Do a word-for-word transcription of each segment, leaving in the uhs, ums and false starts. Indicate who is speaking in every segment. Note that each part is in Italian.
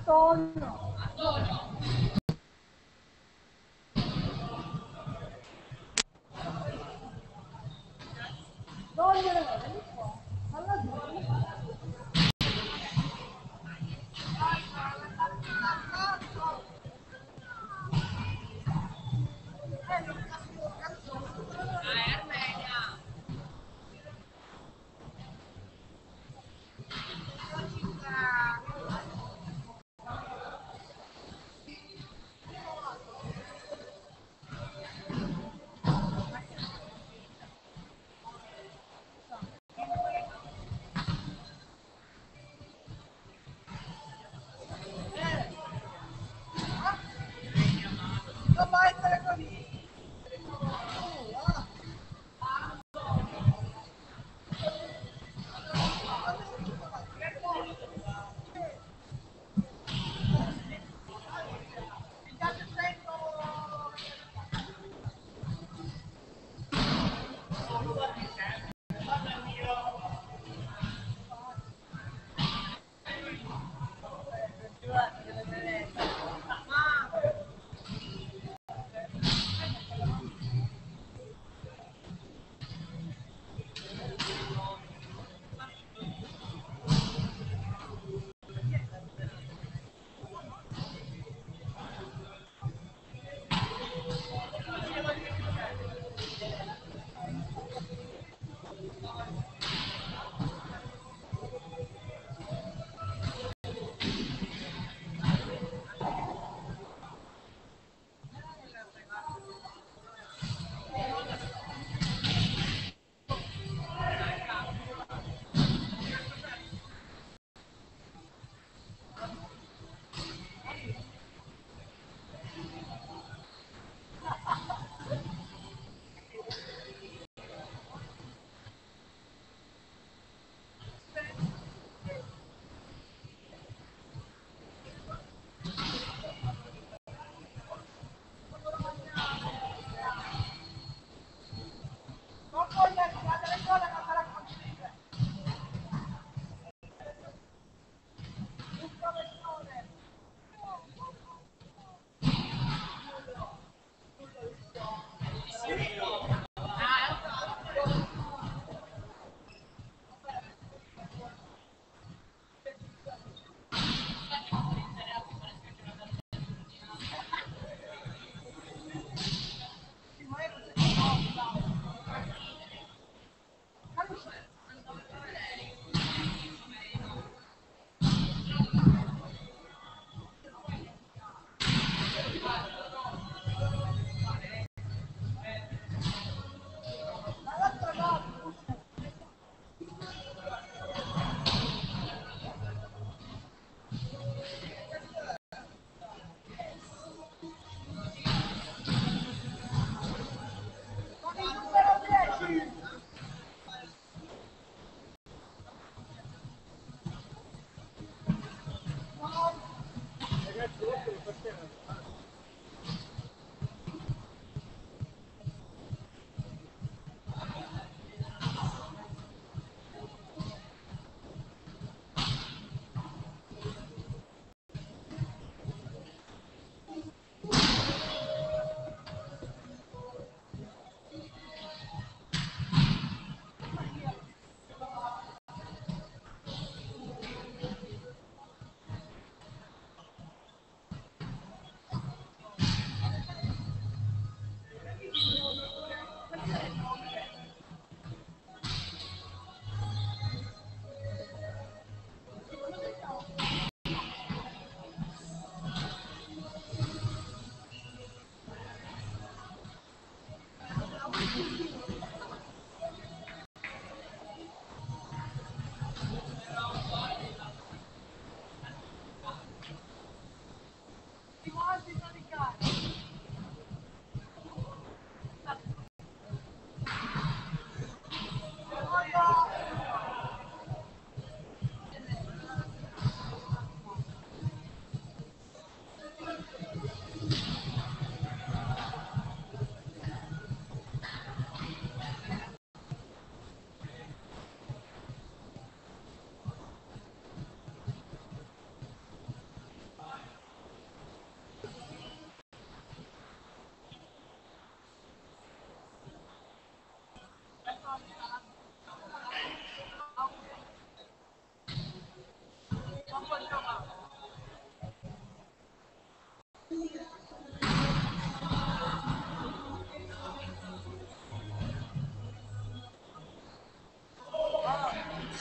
Speaker 1: Antonio. Togliere, vieni qua. Falla giù.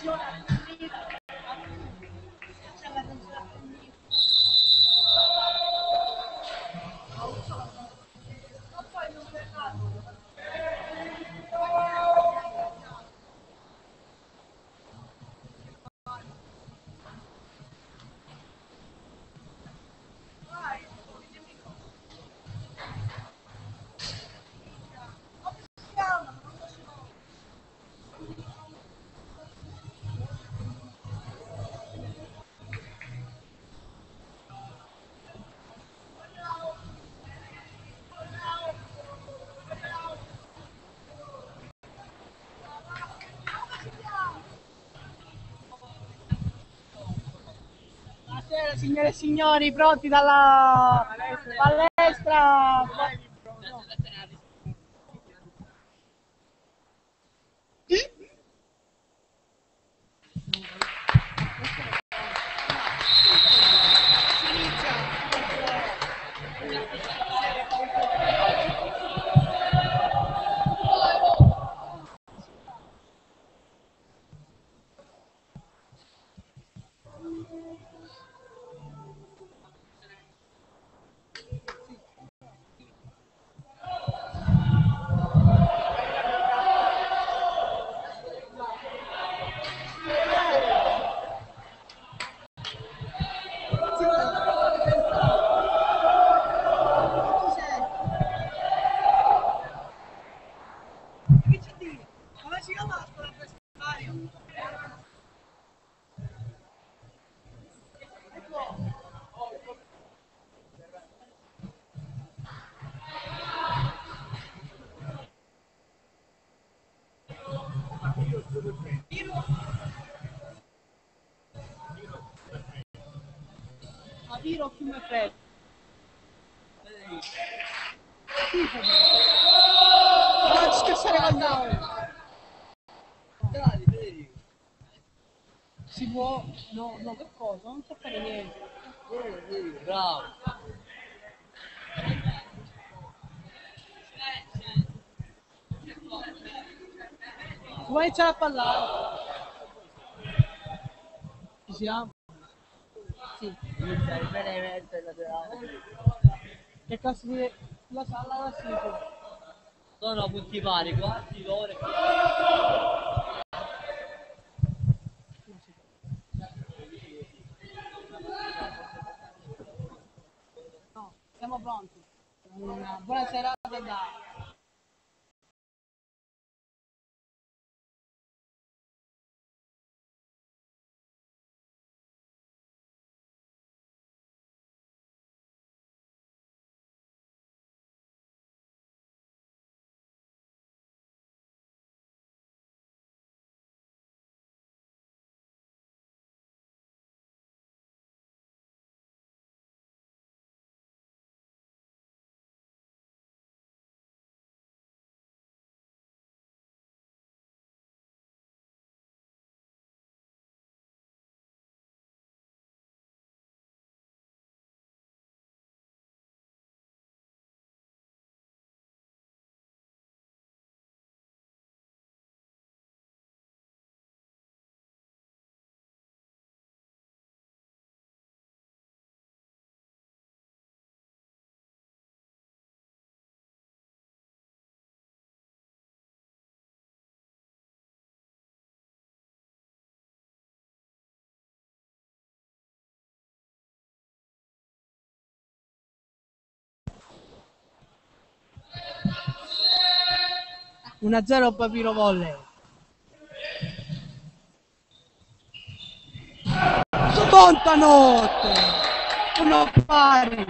Speaker 1: Buonasera signore e signori, pronti dalla palestra? Aviro fiume freddo. Non ci scassare con noi. Si può? No, no, che cosa? Non so fare niente.
Speaker 2: Bravo.
Speaker 1: Vuoi iniziare a parlare? Ci siamo? Sì.
Speaker 2: Inizia il benevento e laterale.
Speaker 1: Che cazzo di... La sala la si può.
Speaker 2: Sono punti pari, quarti d'ora.
Speaker 1: No, siamo pronti. Una buona serata da... uno a zero Papiro Volley. Sconta notte! Uno pari!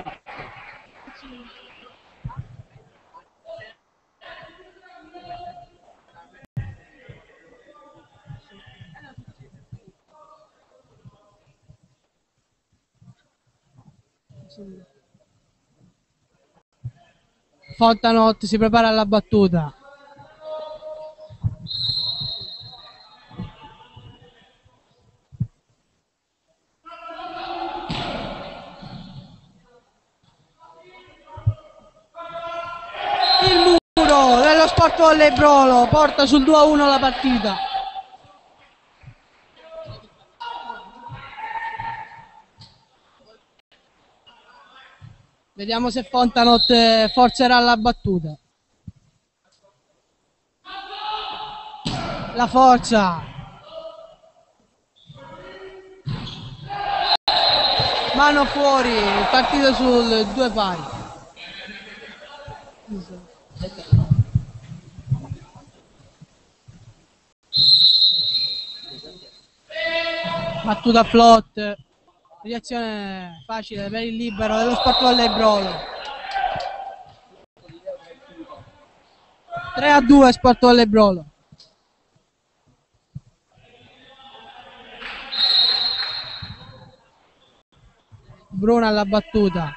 Speaker 1: Fontanotte si prepara alla battuta. Il muro dello Sport Volley Brolo porta sul due a uno la partita. Vediamo se Fontanot eh, forzerà la battuta. La forza. Mano fuori, partita sul due pari. Battuta flot. Reazione facile per il libero dello Sport Volley Brolo. tre a due Sport Volley Brolo. Bruna alla battuta.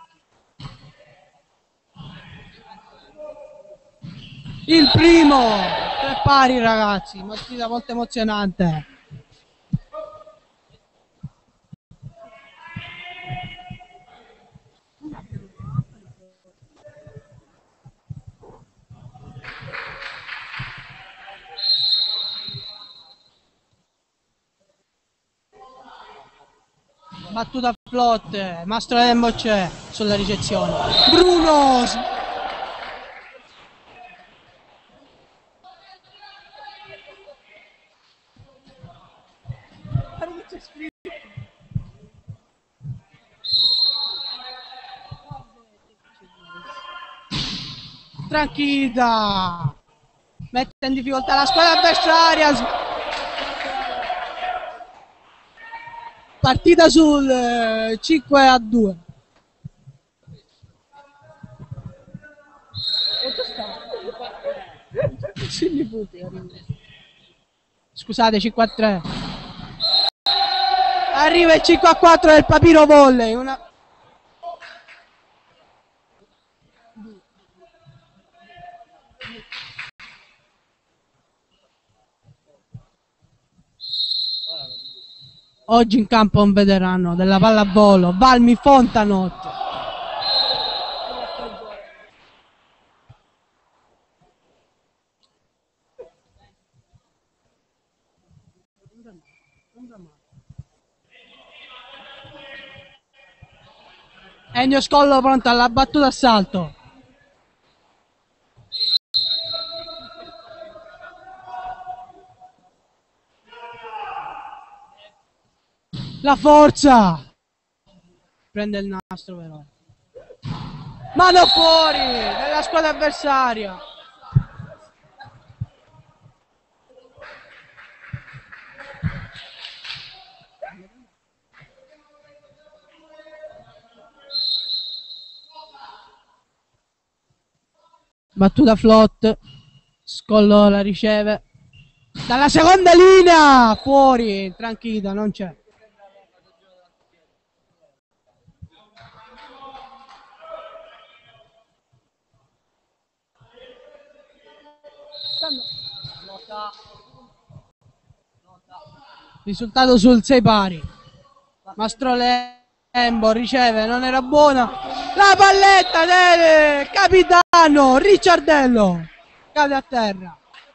Speaker 1: Il primo, tre pari ragazzi, una sfida molto emozionante. Battuta flot, Mastro Lembo c'è sulla ricezione. Bruno! Tranquilla! Mette in difficoltà la squadra avversaria. Partita sul eh, cinque a due. Scusate, cinque a tre. Arriva il cinque a quattro del Papiro Volley. Una... Oggi in campo un veterano della pallavolo, Valmi Fontanot. Ennio Scollo pronto alla battuta a salto. La forza! Prende il nastro però. Mano fuori della squadra avversaria. Battuta flot. Scollo la riceve. Dalla seconda linea! Fuori, tranquilla, non c'è. Risultato sul sei pari. Mastro Lembo riceve, non era buona. La palletta del capitano Ricciardello cade a terra.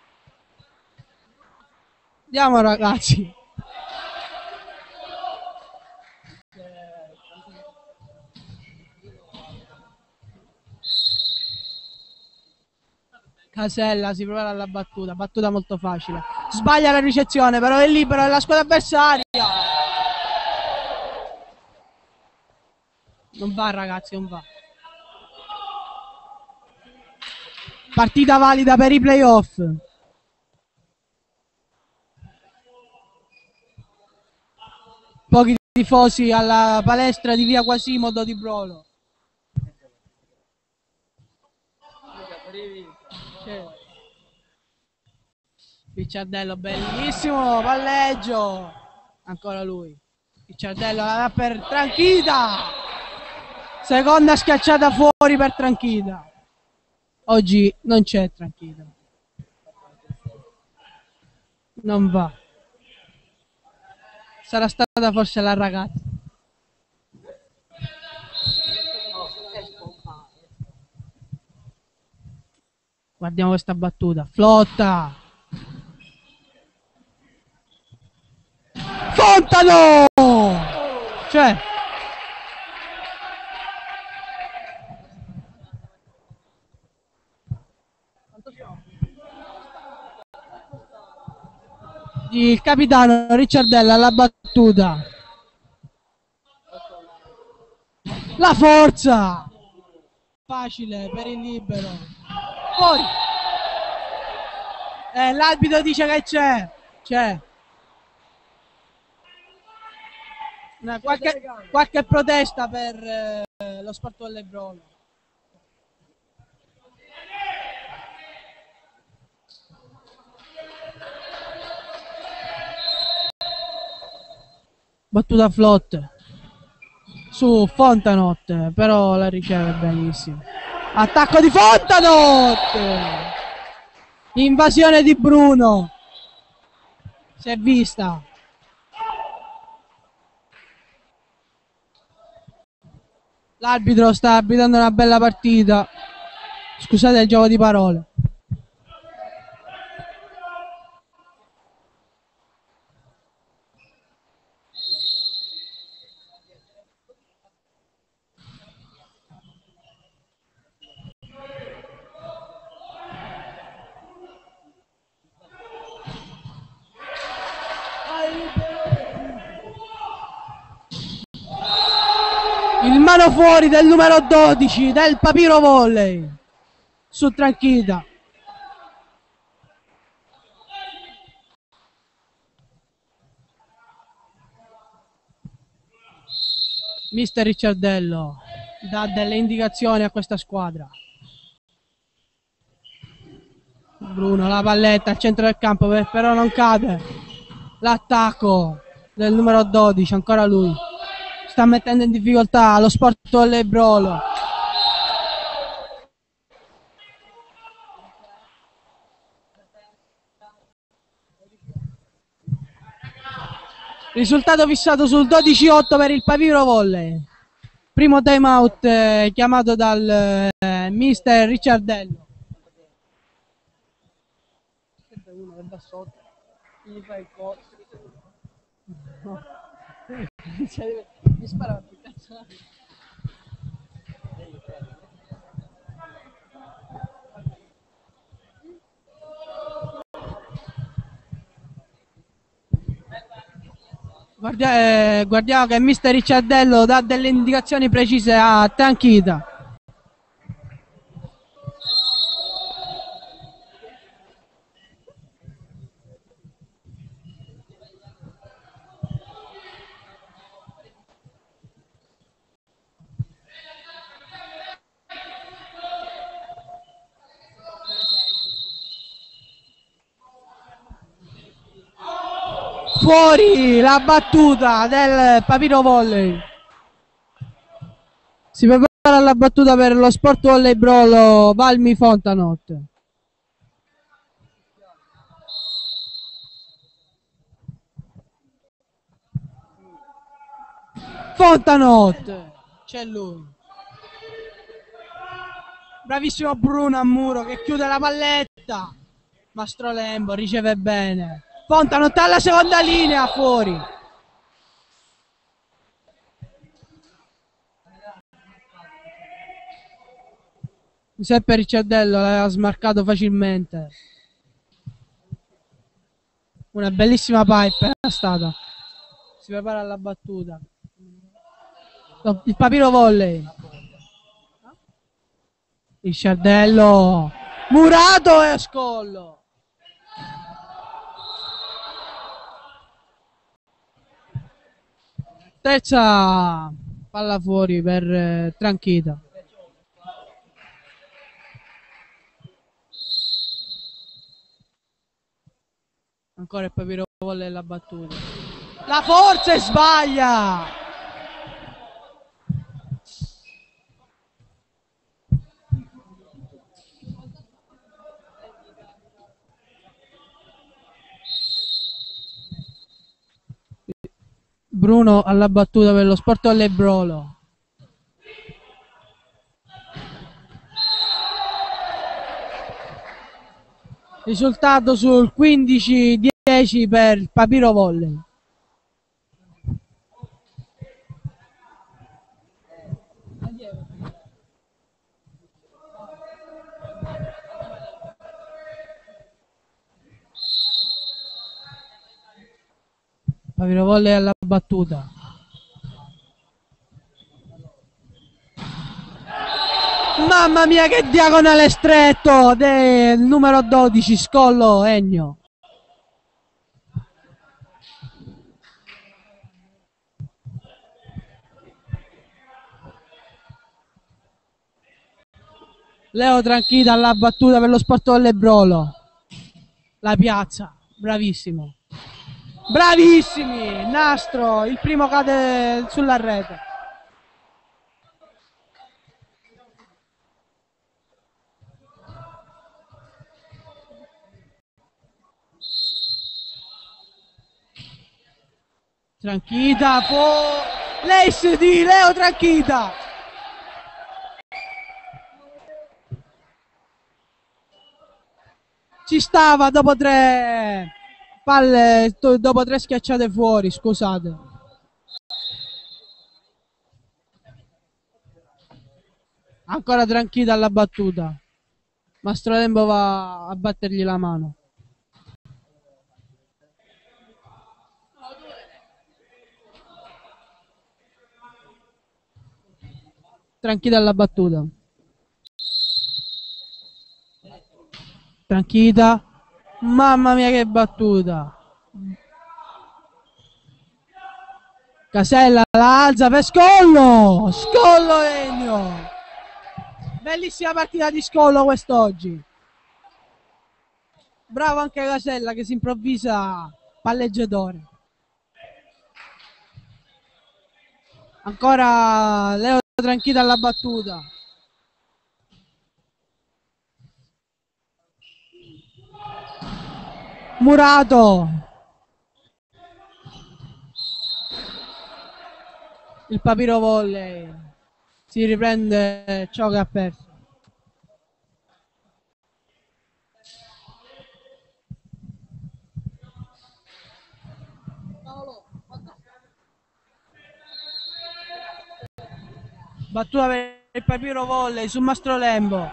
Speaker 1: Andiamo ragazzi. Casella si prepara alla battuta, battuta molto facile. Sbaglia la ricezione, però è libero della squadra avversaria. Non va ragazzi, non va. Partita valida per i playoff. Pochi tifosi alla palestra di via Quasimodo di Brolo. Ricciardello, bellissimo palleggio. Ancora lui. Ricciardello la dà per Tranchida. Seconda schiacciata fuori per Tranchida. Oggi non c'è Tranchida. Non va. Sarà stata forse la ragazza. Guardiamo questa battuta. Flotta. Fontano! Cioè. Il capitano Ricciardello alla battuta. La forza! Facile per il libero. Fuori! Eh, l'arbitro dice che c'è. C'è. Una- Qualche, qualche protesta per eh, lo sport volleyballo. Battuta flotte su Fontanot, però la riceve benissimo. Attacco di Fontanot! Invasione di Bruno. Si è vista. L'arbitro sta arbitrando una bella partita. Scusate il gioco di parole. Il mano fuori del numero dodici del Papiro Volley su Tranquilla. Mister Ricciardello dà delle indicazioni a questa squadra. Bruno, la palletta al centro del campo, però non cade. L'attacco del numero dodici, ancora lui. Sta mettendo in difficoltà lo sport volleyballo. Risultato fissato sul dodici otto per il Papiro Volley. Primo time out eh, chiamato dal eh, mister Ricciardello. Uno che da sotto gli fa il colpo. No. Mi spara più cazzo. Guardia, eh, guardiamo che mister Ricciardello dà delle indicazioni precise a Tranquilla. Fuori la battuta del Papiro Volley. Si prepara la battuta per lo sport volleyballo Valmy Fontanot. Fontanot, c'è lui. Bravissimo Bruno a muro che chiude la palletta. Mastrolembo riceve bene. Fontanot alla seconda linea, fuori. Giuseppe Ricciardello l'aveva smarcato facilmente. Una bellissima pipe è stata. Si prepara alla battuta. Il Papiro Volley. Ricciardello. Murato e scollo. Terza palla fuori per eh, Tranquilla. Ancora il Papiro Volley la battuta. La forza e sbaglia. Bruno alla battuta per lo sport volleyballo. Risultato sul quindici dieci per il Papiro Volley. Papiro Volley alla battuta. Mamma mia che diagonale stretto del numero dodici, Scollo Ennio. Leo Tranchita alla battuta per lo Sport Volleyball. La piazza, bravissimo. Bravissimi, nastro, il primo cade sulla rete. Tranchita, po- l'ace di Leo Tranchita. Ci stava dopo tre palle, to- dopo tre schiacciate fuori, scusate. Ancora Tranchita alla battuta. Mastrolembo va a battergli la mano. Tranchita alla battuta. Tranchita. Mamma mia che battuta. Casella la alza per Scollo. Scollo Ennio. Bellissima partita di Scollo quest'oggi. Bravo anche Casella che si improvvisa palleggiatore. Ancora Leo Tranchita alla battuta. Murato. Il Papiro Volley si riprende ciò che ha perso. Battuta per il Papiro Volley su Mastrolembo.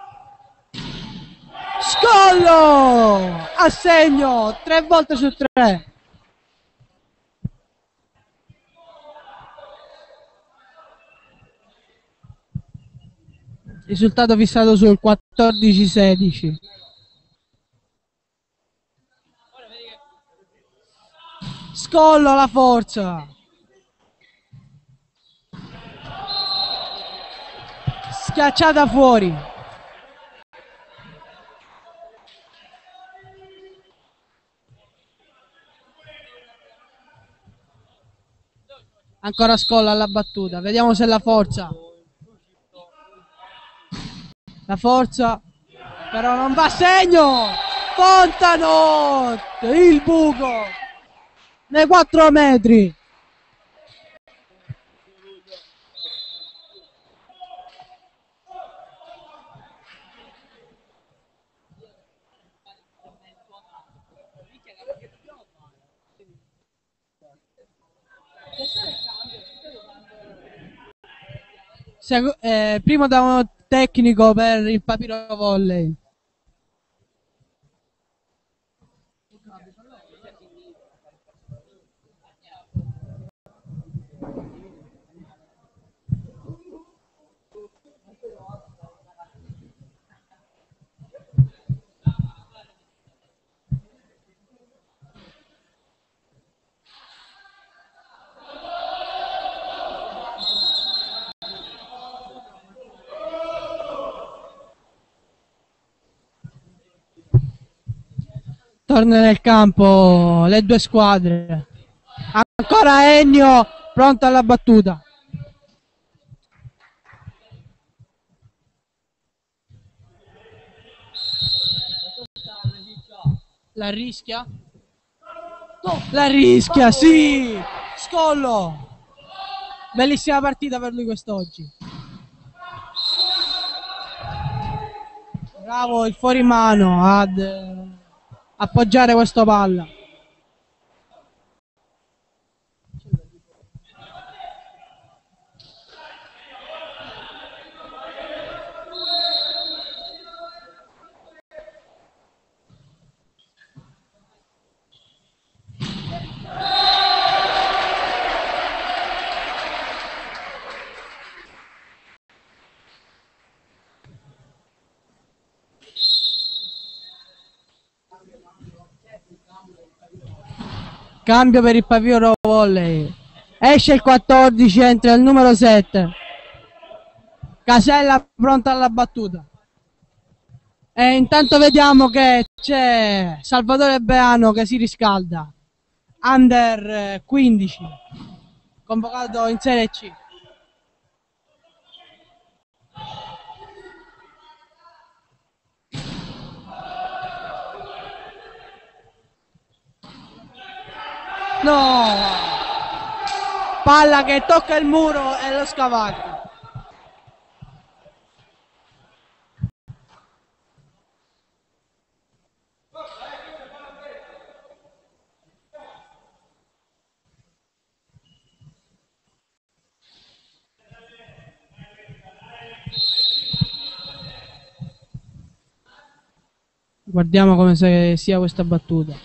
Speaker 1: Scollo! Assegno! Tre volte su tre. Risultato fissato sul quattordici sedici. Scollo la forza. Schiacciata fuori. Ancora Scollo alla battuta. Vediamo se la forza. La forza. Però non va a segno. Fontano. Il buco. Nei quattro metri. Segu- eh, primo da uno tecnico per il Papiro Volley. Torna nel campo le due squadre. Ancora Ennio pronto alla battuta. La rischia? La rischia, sì! Scollo! Bellissima partita per lui quest'oggi. Bravo il fuorimano ad eh, appoggiare questo palla. Cambio per il Papiro Volley. Esce il quattordici, entra il numero sette. Casella pronta alla battuta. E intanto vediamo che c'è Salvatore Beano che si riscalda. Under quindici. Convocato in Serie C. No! Palla che tocca il muro e lo scavalca. Guardiamo come se sia questa battuta.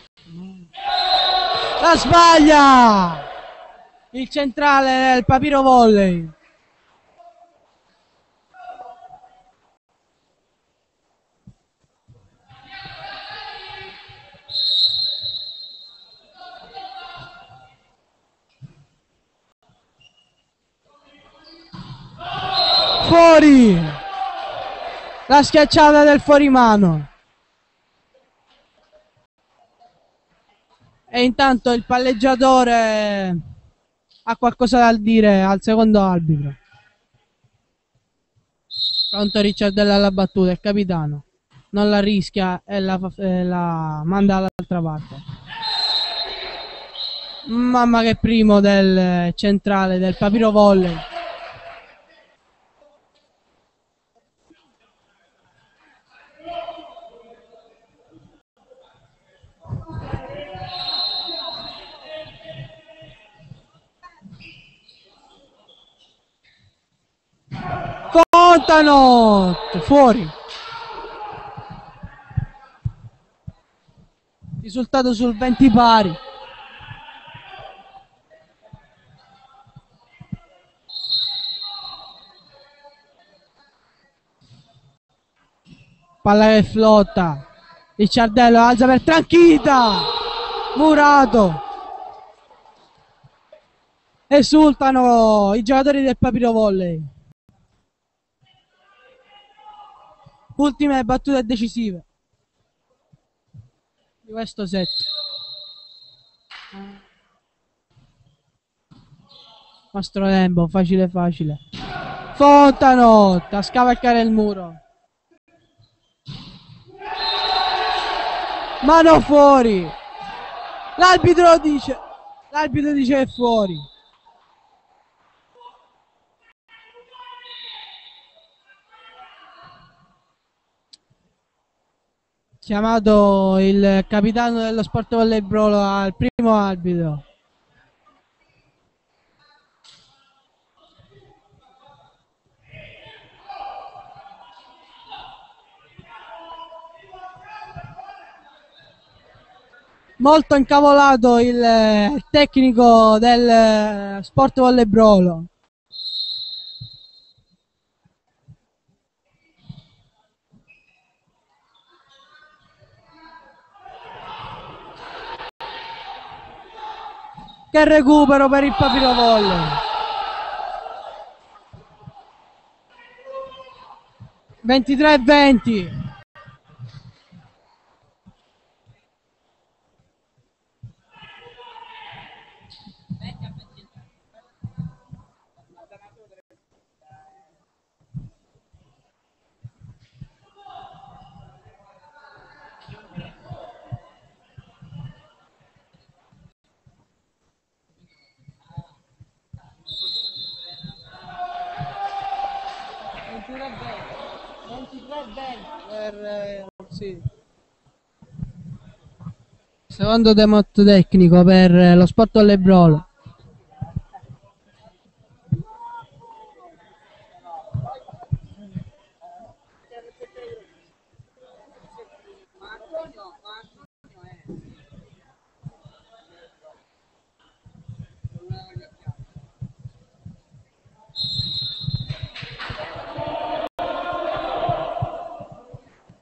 Speaker 1: La sbaglia! Il centrale del Papiro Volley. Fuori! La schiacciata del fuorimano. E intanto il palleggiatore ha qualcosa da dire al secondo arbitro. Pronto Ricciardella alla battuta, il capitano non la rischia e la, e la manda dall'altra parte. Mamma che primo del centrale del Papiro Volley. Contano fuori. Risultato sul venti pari. Palla che flotta. Ricciardello alza per Tranchita. Murato. Esultano i giocatori del Papiro Volley. Ultime battute decisive di questo set. Nostro tempo, facile facile. Fontano a scavalcare il muro. Mano fuori. L'arbitro dice, l'arbitro dice che è fuori. Chiamato il capitano dello Sport Volleybrolo al primo arbitro. Molto incavolato il tecnico del Sport Volleybrolo. Che recupero per il Papiro Volley. ventitré venti. ventitré venti per eh, sì. Secondo demot tecnico per eh, lo Sport Volleybrolo.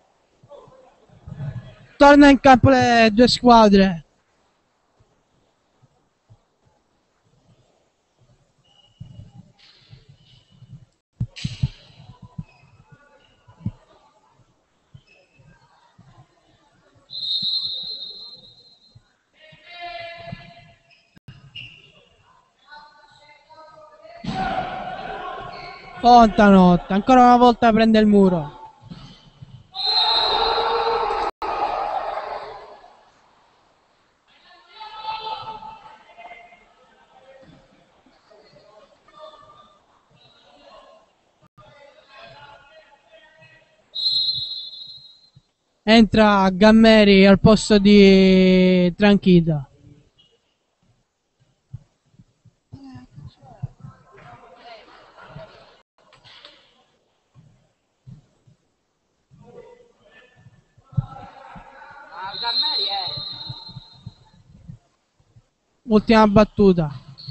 Speaker 1: Torna in campo le due squadre. Fontanot, ancora una volta prende il muro. Entra Gammeri al posto di Tranquilla. Ultima battuta.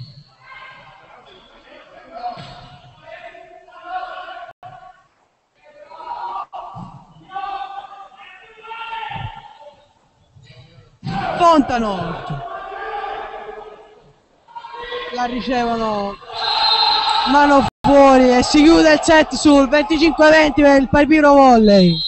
Speaker 1: Fontanot. La ricevono mano fuori e si chiude il set sul venticinque venti per il Papiro Volley.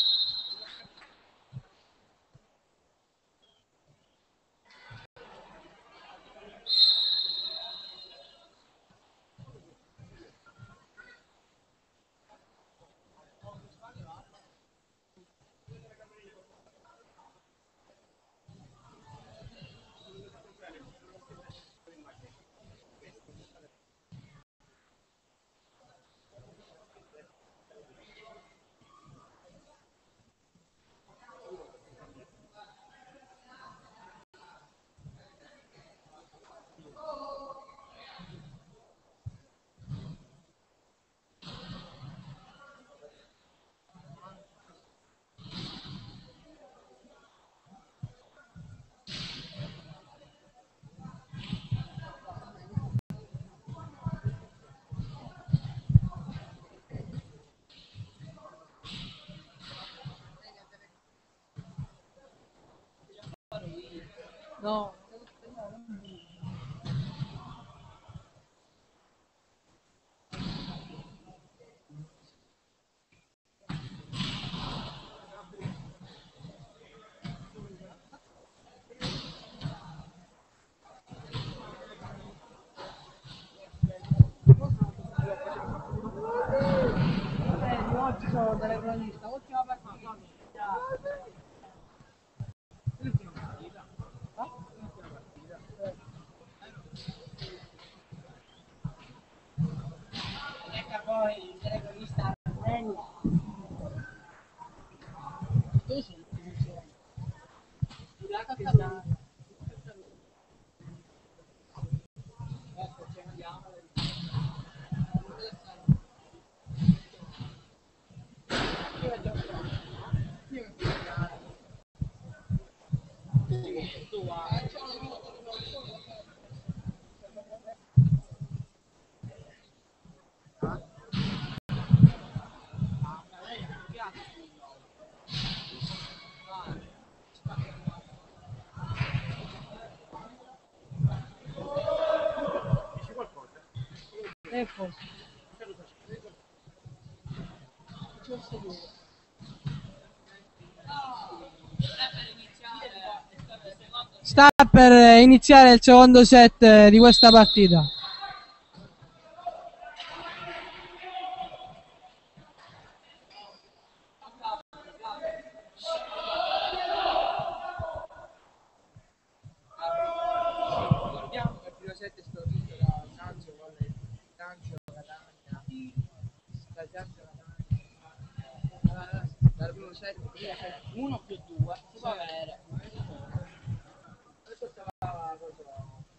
Speaker 1: No. Oggi sono telecronista, ultima partita. Poi il telecronista tu sei la capitana. Ecco, ci andiamo. Ecco. Sta per iniziare il secondo set di questa partita.
Speaker 3: Ricordiamo che il primo set è stato vinto da Sanzio con il Sanzio Catania. Da Sanzio Catania. Dal primo set uno più due si può avere. Adesso stava cosa.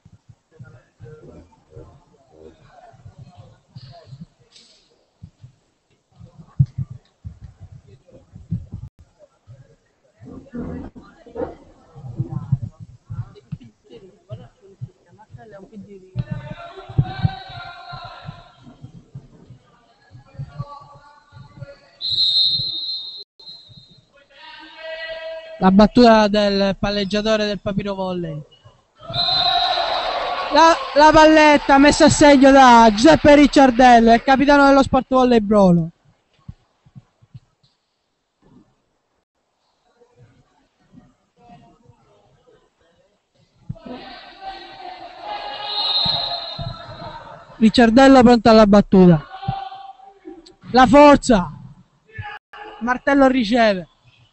Speaker 1: La battuta del palleggiatore del Papiro Volley. La, la palletta messa a segno da Giuseppe Ricciardello, il capitano dello Sport Volley Brono. Ricciardello pronto alla battuta. La forza. Martello riceve.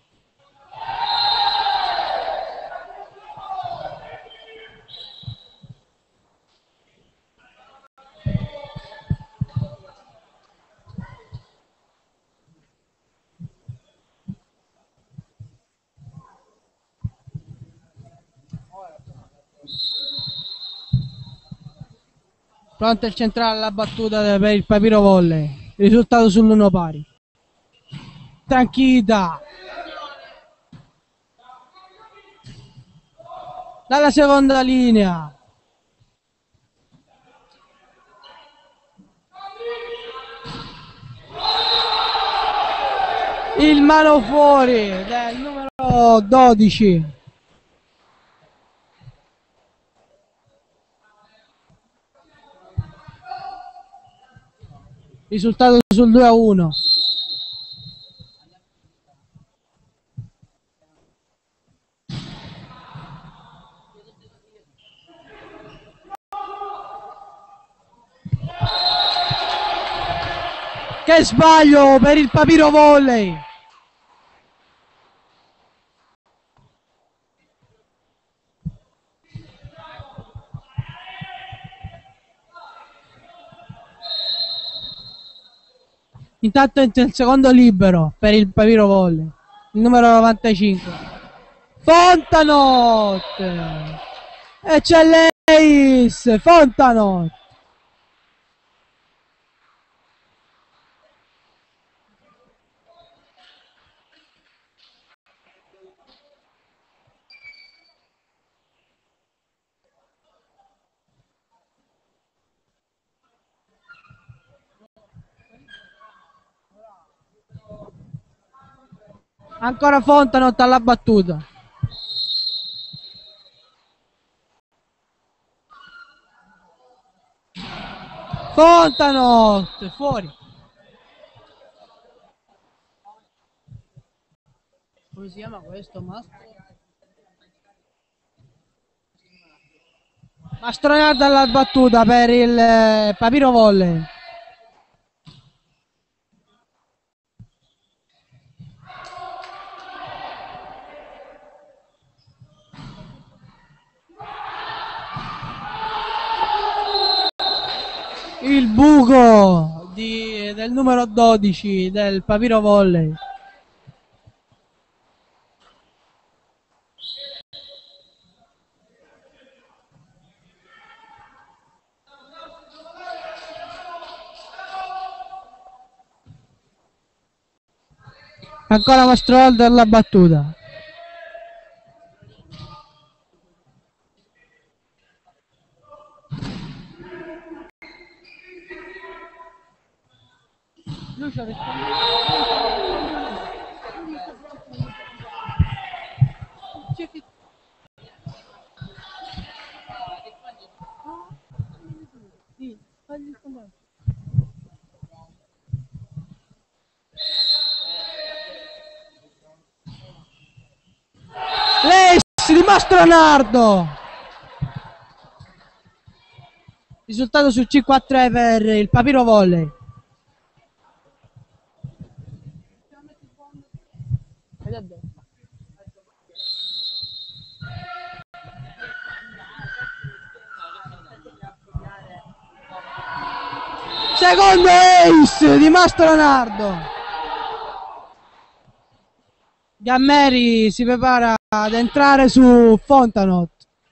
Speaker 1: Pronto il centrale alla battuta per il Papiro Volley. Risultato sull'uno pari. Tranquilla. Dalla seconda linea. Il mano fuori del numero dodici. Risultato sul due a uno. Che sbaglio per il Papiro Volley. Intanto è il secondo libero per il Papiro Volley, il numero novantacinque. Fontanot! Eccelleis! Fontanot! Ancora Fontanot alla battuta. Fontanot fuori. Come si chiama questo mastro? Mastronardo alla battuta per il eh, Papiro Volley. Il buco di, del numero dodici del Papiro Volley. Ancora Mastronardo alla battuta. Lucio risponde. Sì, fagli rispondere. L'ace di Mastronardo. Risultato sul cinque a tre per il Papiro Volley. Secondo ace di Mastronardo. Gammeri si prepara ad entrare su Fontanot.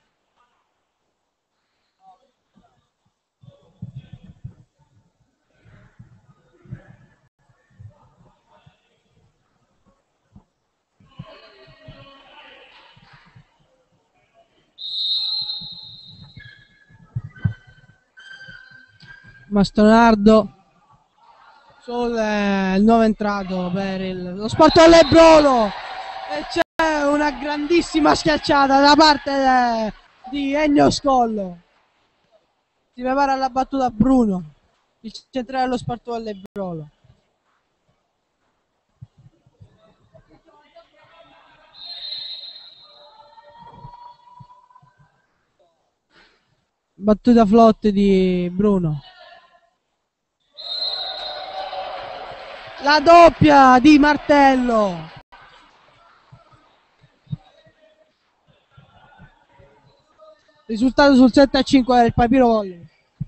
Speaker 1: Mastronardo sul eh, il nuovo entrato per il, lo Sport Volley Brolo, e c'è una grandissima schiacciata da parte de, di Ennio Scollo. Si prepara alla battuta Bruno, il centrale dello Sport Volley Brolo. Battuta flotte di Bruno. La doppia di Martello. Risultato sul sette a cinque del Papiro Volley.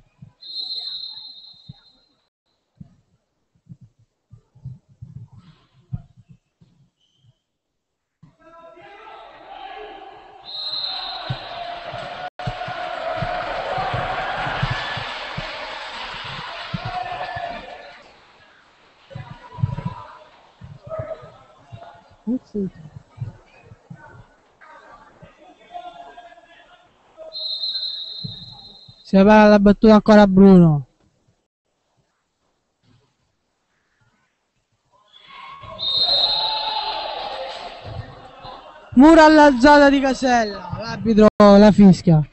Speaker 1: Si prepara la battuta ancora Bruno. Muro all'alzata di Casella, l'arbitro la fischia.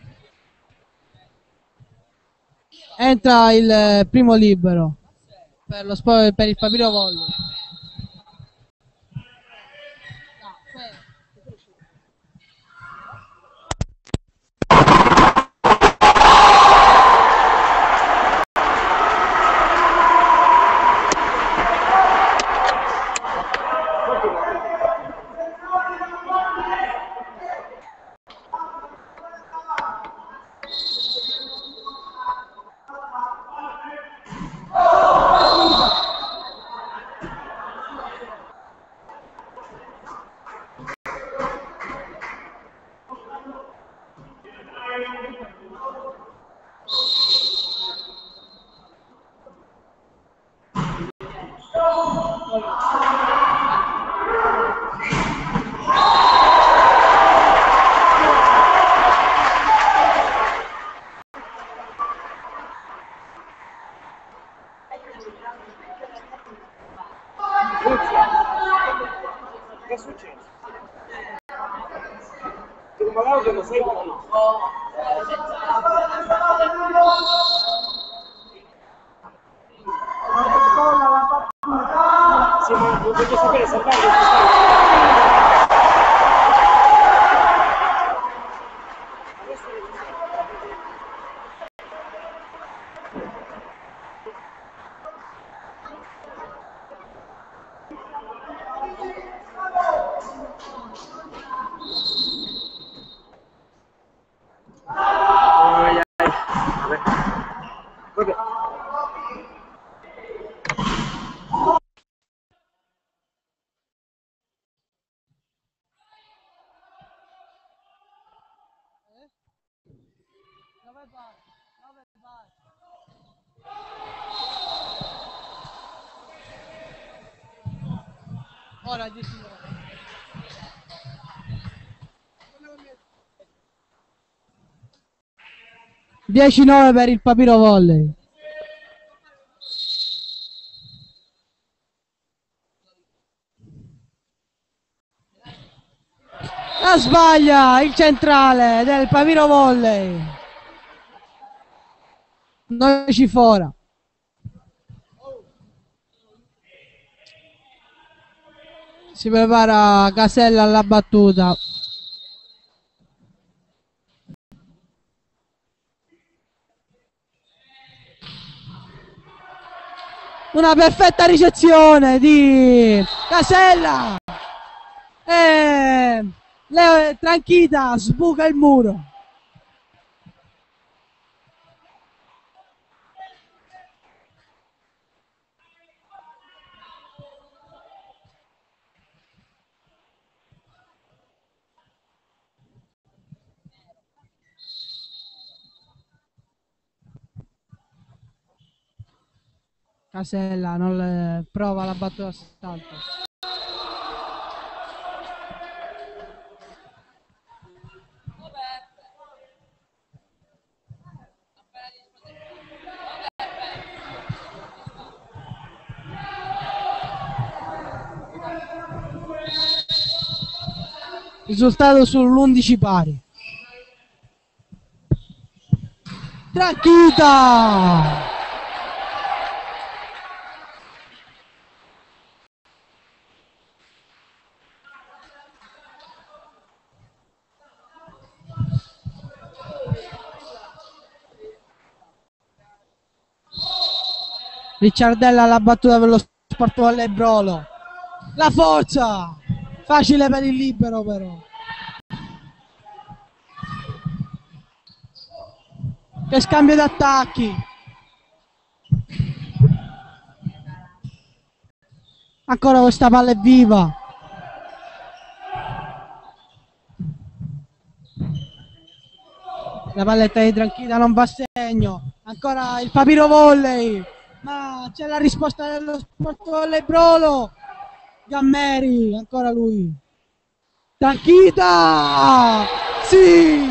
Speaker 1: Entra il primo libero per, lo sport, per il Papiro Volley.
Speaker 4: Che è successo? Ti magari che lo sei o no? Sì, ma non voglio sapere se parli di Vabbè.
Speaker 1: Ora dieci nove. dieci nove per il Papiro Volley. La sbaglia il centrale del Papiro Volley. Non ci fora. Si prepara Casella alla battuta. Una perfetta ricezione di Casella. E Leo Tranchita sbuca il muro. Casella non le... prova la battuta salto. Risultato sull'undici pari. Tranchita! Ricciardella alla battuta per lo Sport Volley Brolo. La forza! Facile per il libero però. Che scambio d'attacchi. Ancora questa palla è viva. La palletta di Tranquilla non va a segno. Ancora il Papiro Volley. Ma c'è la risposta dello Sport Volley Brolo. Gammeri, ancora lui. Tranquilla! Sì!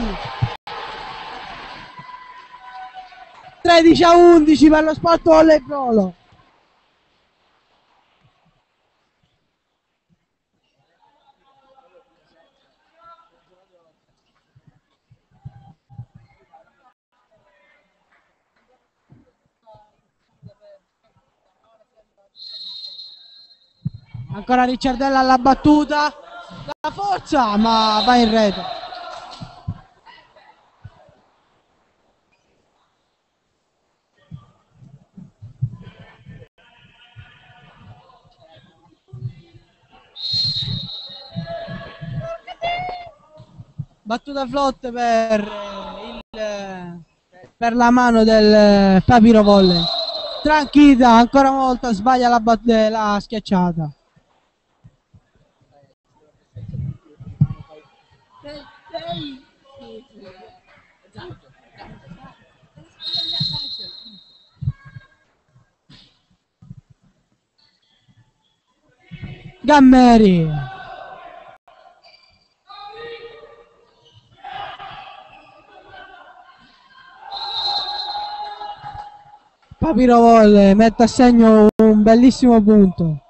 Speaker 1: tredici a undici per lo Sport Volley Brolo. Ancora Ricciardella alla battuta. La forza, ma va in rete. Battuta flotte per il per la mano del Papiro Volley. Tranquilla, ancora una volta sbaglia la, bat- la schiacciata. Gammeri. Papiro Volley mette a segno un bellissimo punto.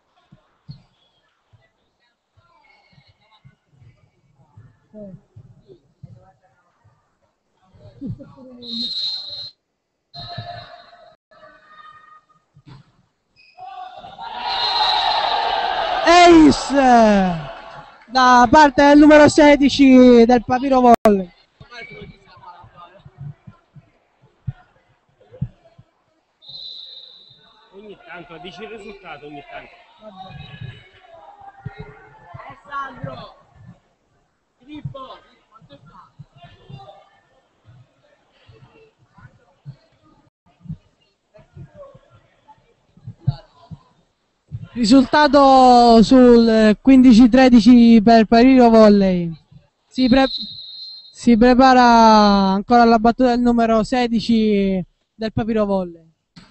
Speaker 1: Ace da parte del numero sedici del Papiro Volley.
Speaker 4: Ogni tanto, dici il risultato ogni tanto.
Speaker 2: Alessandro! Filippo! Quanto fa?
Speaker 1: Risultato sul quindici tredici per Papiro Volley. Si, pre- si prepara ancora la battuta del numero sedici del Papiro Volley.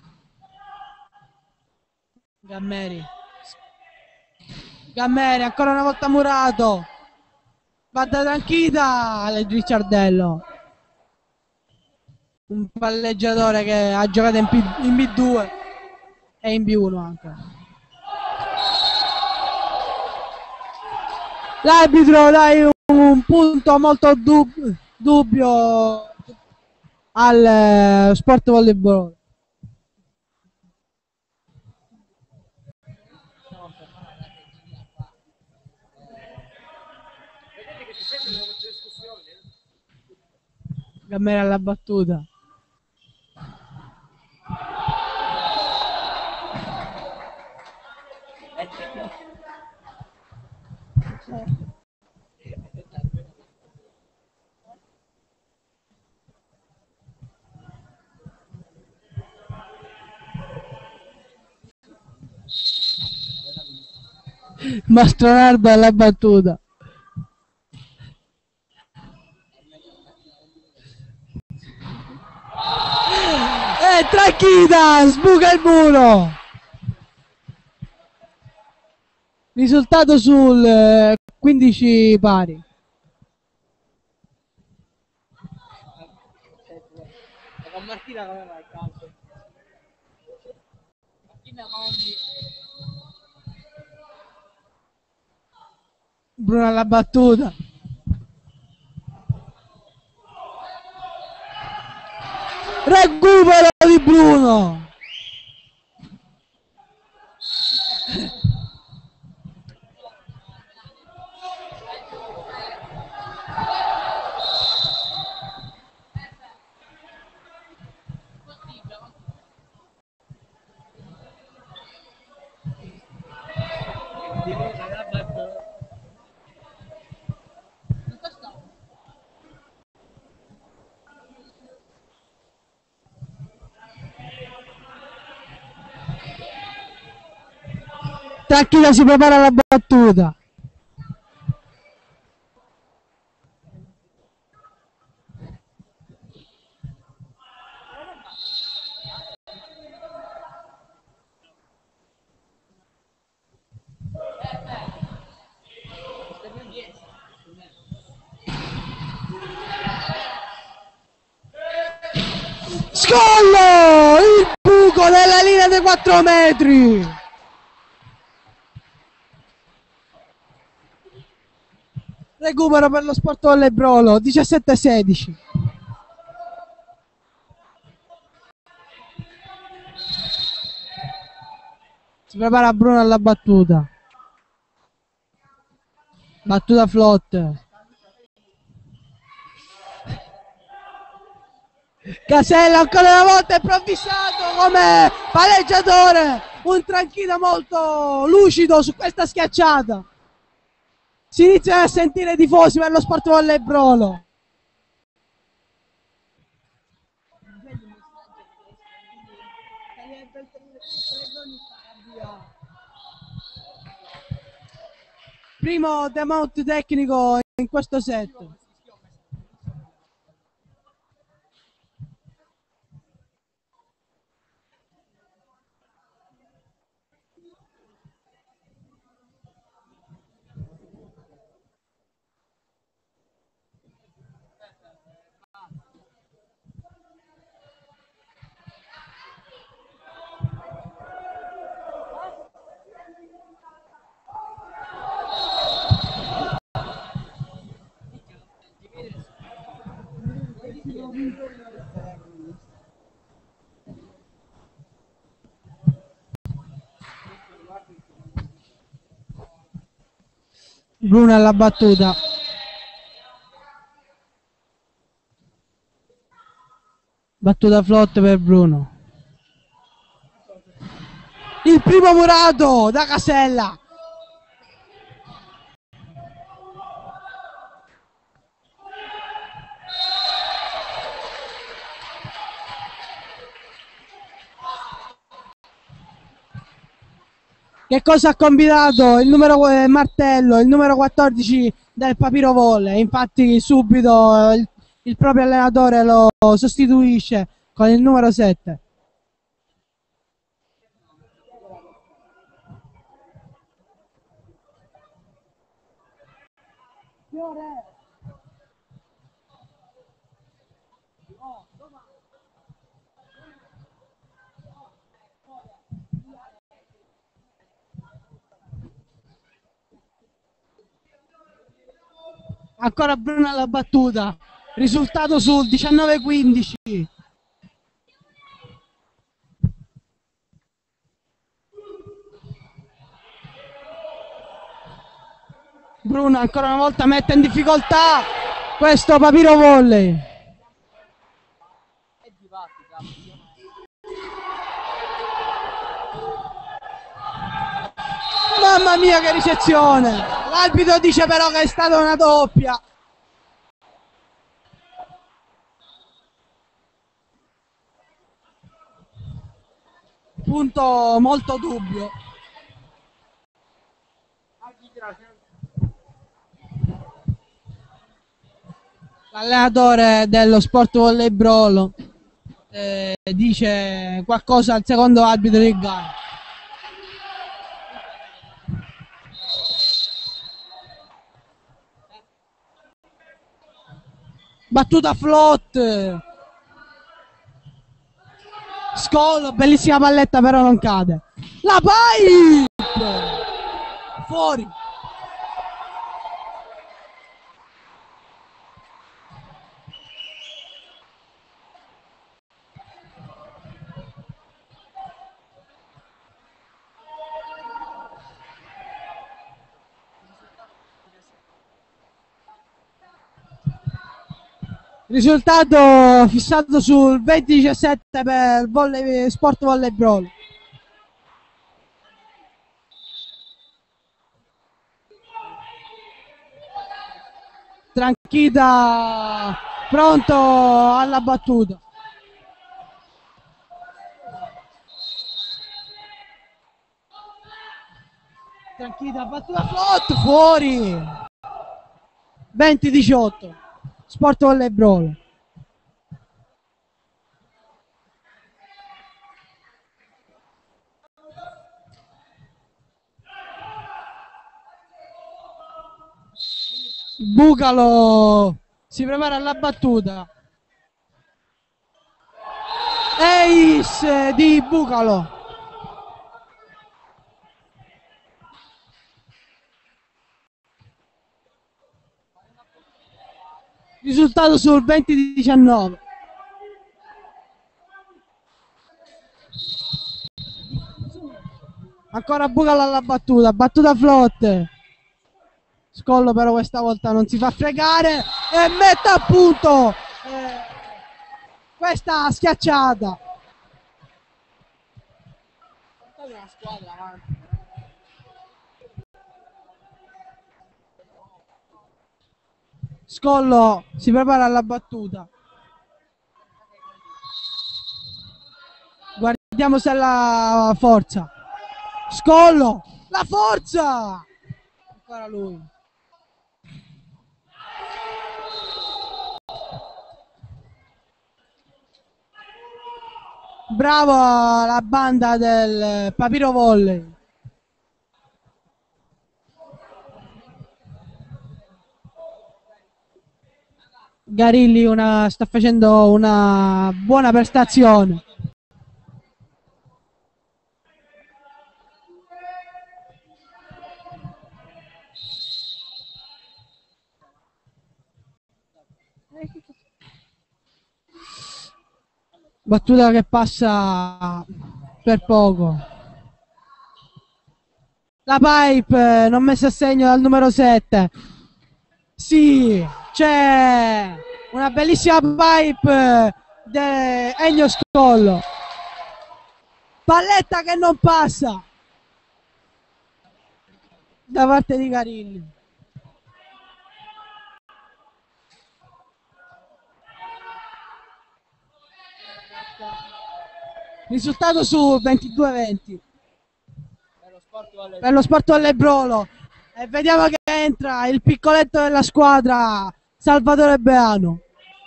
Speaker 1: Gammeri. Gammeri, ancora una volta murato. Batta Tranquilla al Ricciardello. Un palleggiatore che ha giocato in, P- in B due e in B uno anche. L'arbitro dai un, un punto molto dub- dubbio al eh, Sport Volley. Gammera alla battuta. Mastronardo alla battuta. E Tranquilla sbuca il muro. Risultato sul eh, quindici pari.
Speaker 2: Con Martina come va il calcio? Martina Mondi.
Speaker 1: Bruno alla battuta. Recupero di Bruno. Tranquilla si prepara la battuta. Scollo! Il buco della linea dei quattro metri! Recupero per lo Sport Volleyball, diciassette a sedici. Si prepara Bruno alla battuta. Battuta flotte. Casella ancora una volta improvvisato come palleggiatore. Un Tranchida molto lucido su questa schiacciata. Si iniziano a sentire i tifosi per lo Sport Volleyball. Primo timeout tecnico in questo set. Bruno alla battuta. Battuta flotte per Bruno. Il primo murato da Casella. Che cosa ha combinato il numero eh, Martello, il numero quattordici del Papiro Volley? Infatti subito il, il proprio allenatore lo sostituisce con il numero sette. Ancora Bruno alla battuta, risultato sul diciannove quindici. Bruno ancora una volta mette in difficoltà questo Papiro Volley. Mamma mia che ricezione! L'arbitro dice però che è stata una doppia. Punto molto dubbio. L'allenatore dello Sport Volleyball eh, dice qualcosa al secondo arbitro di gara. Battuta flotte. Scolo, bellissima palletta però non cade. La pipe! Fuori. Risultato fissato sul venti diciassette per volley, Sport Volleyball. Tranchida pronto alla battuta. Tranquilla, battuta flot, fuori. venti diciotto. Sport Volley. Bucalo si prepara alla battuta. Ace di Bucalo. Risultato sul venti diciannove. Ancora Bucalo alla battuta, battuta flot. Scollo però questa volta non si fa fregare e mette a punto eh, questa schiacciata.
Speaker 2: Una squadra avanti.
Speaker 1: Scollo si prepara alla battuta. Guardiamo se ha la forza. Scollo, la forza! Ancora lui. Bravo la banda del Papiro Volley. Garilli una, sta facendo una buona prestazione. Battuta che passa per poco. La pipe non messa a segno dal numero sette. Sì, c'è una bellissima pipe di Ennio Scollo. Palletta che non passa da parte di Garilli. Risultato su ventidue venti per lo Sport Volley. E vediamo che entra il piccoletto della squadra, Salvatore Beano.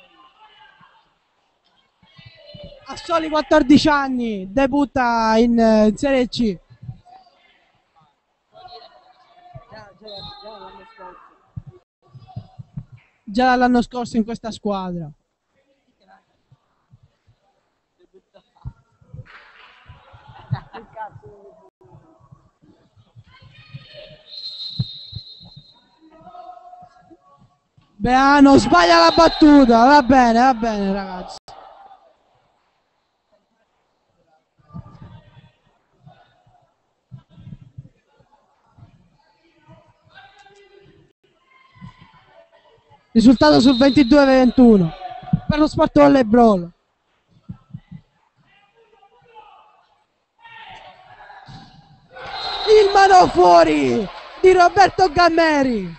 Speaker 1: A soli quattordici anni debutta in, in Serie C. Già dall'anno scorso in questa squadra. Beano sbaglia la battuta, va bene, va bene ragazzi. Risultato sul ventidue ventuno per lo Sport Volley. Il mano fuori di Roberto Gammeri.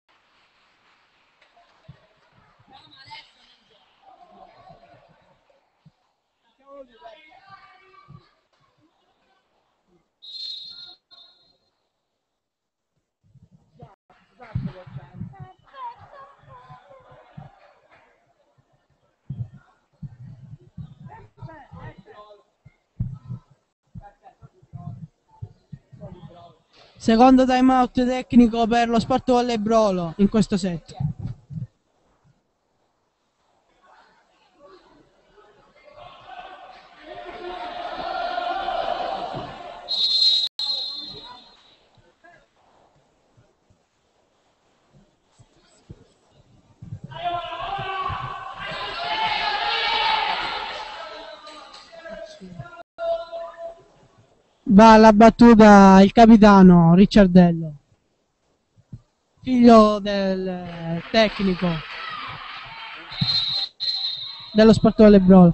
Speaker 1: Secondo time out tecnico per lo Sport Volley in questo set. Va alla battuta il capitano Ricciardello, figlio del tecnico dello Sport Volley.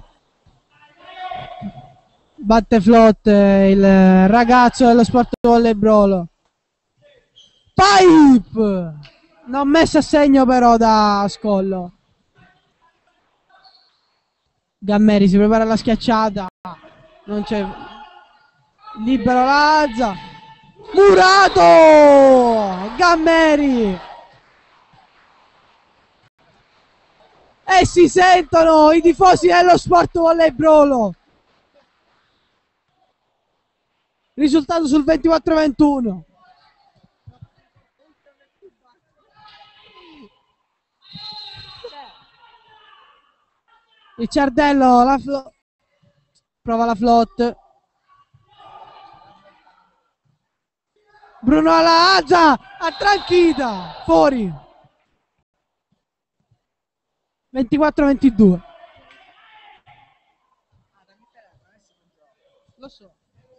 Speaker 1: Batte flot il ragazzo dello Sport Volley. Pipe non messa a segno però da Scollo. Gammeri si prepara alla schiacciata, non c'è, libero Lazza, Murato! Gammeri! E si sentono i tifosi dello Sport Volley Brolo. Risultato sul ventiquattro ventuno. Ricciardello la flo- prova la flotte. Bruno alla alza, a tranchita, fuori. ventiquattro ventidue.
Speaker 2: Lo so.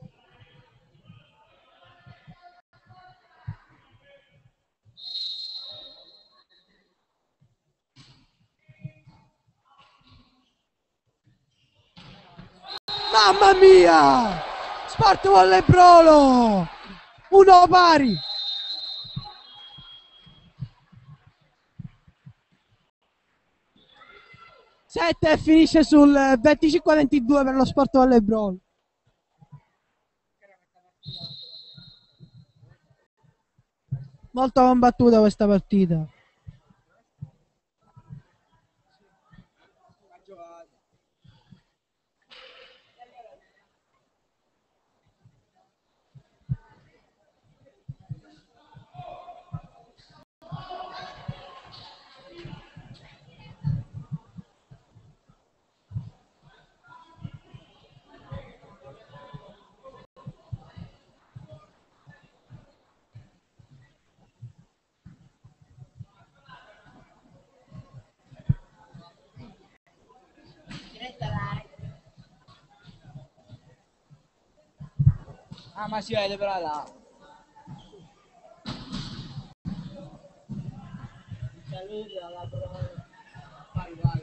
Speaker 1: Mamma mia! Sport Volley Brolo! Uno pari! sette e finisce sul venticinque ventidue per lo Sport Volley Brolo. Molto combattuta questa partita.
Speaker 2: Ah, ma si vede però là. Saluti alla parola. Vai, vai.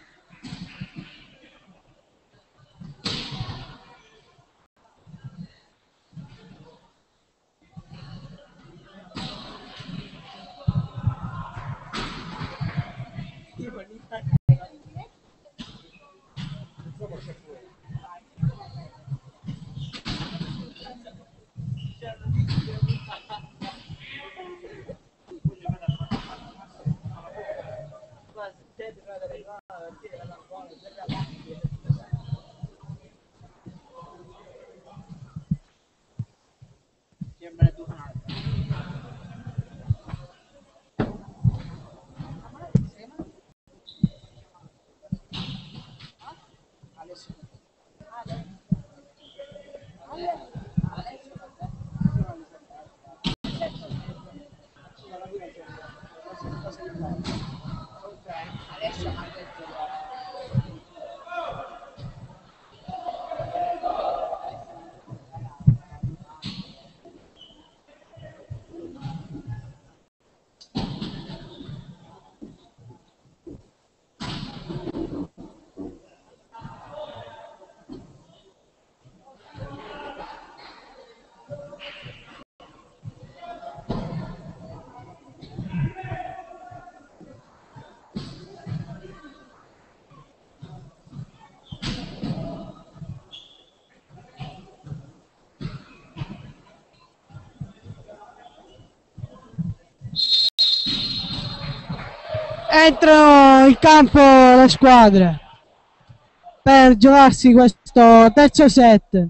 Speaker 1: Entrano in campo le squadre per giocarsi questo terzo set.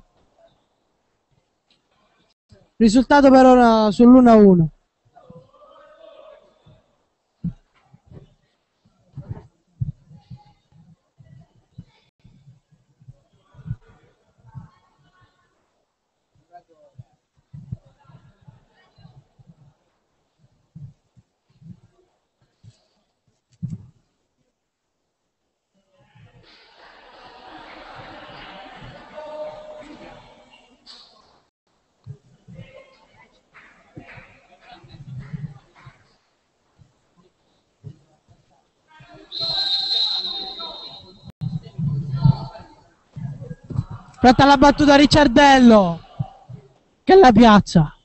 Speaker 1: Risultato per ora sull'uno a uno. Pronta la battuta Ricciardello che la piazza.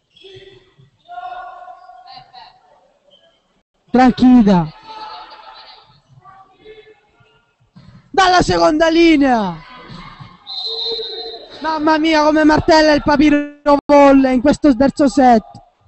Speaker 1: Tranquilla. Dalla seconda linea. Mamma mia come martella il Papiro Volley in questo terzo set.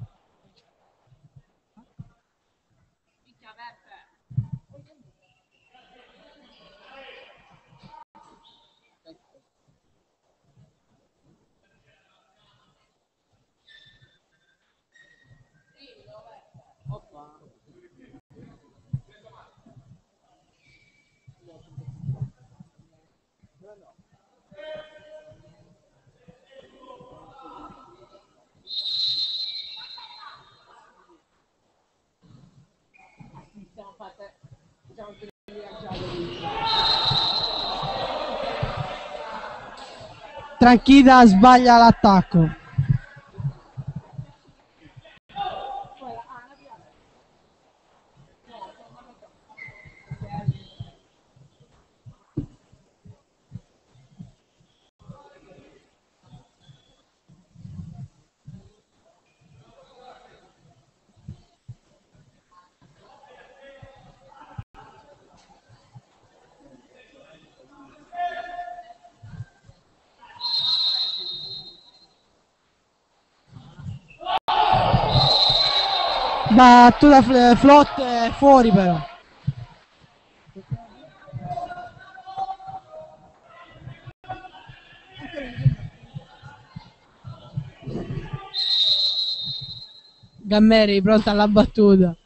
Speaker 1: Tranquilla sbaglia l'attacco. Battuta fl- flot eh, fuori però. Gammeri pronta alla battuta.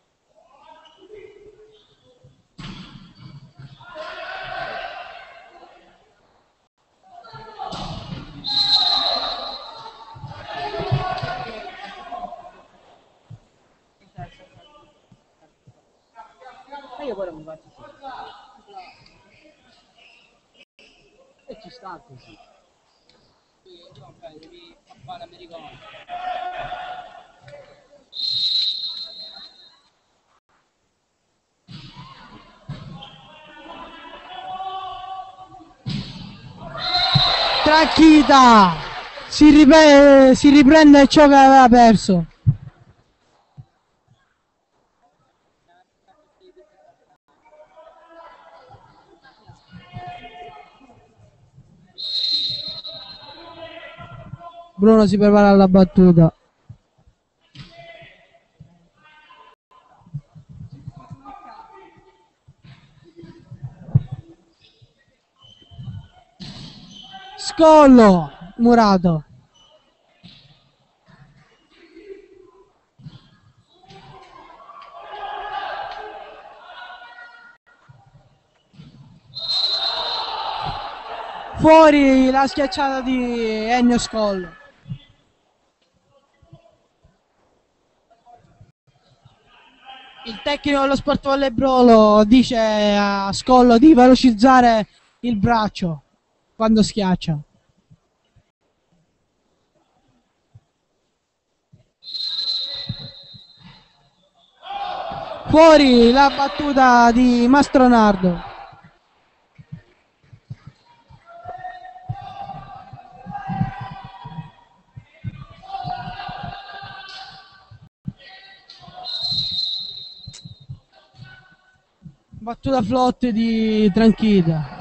Speaker 2: E io poi non mi faccio e ci sta così. Vabbè, devi fare americano.
Speaker 1: Tranquilla, si, ripre- si riprende ciò che aveva perso. Bruno si prepara alla battuta. Scollo, Murato. Fuori la schiacciata di Ennio Scollo. Il tecnico dello Sport Volleybrolo dice a Scollo di velocizzare il braccio quando schiaccia. Fuori la battuta di Mastronardo. Battuta flot di Tranquilla.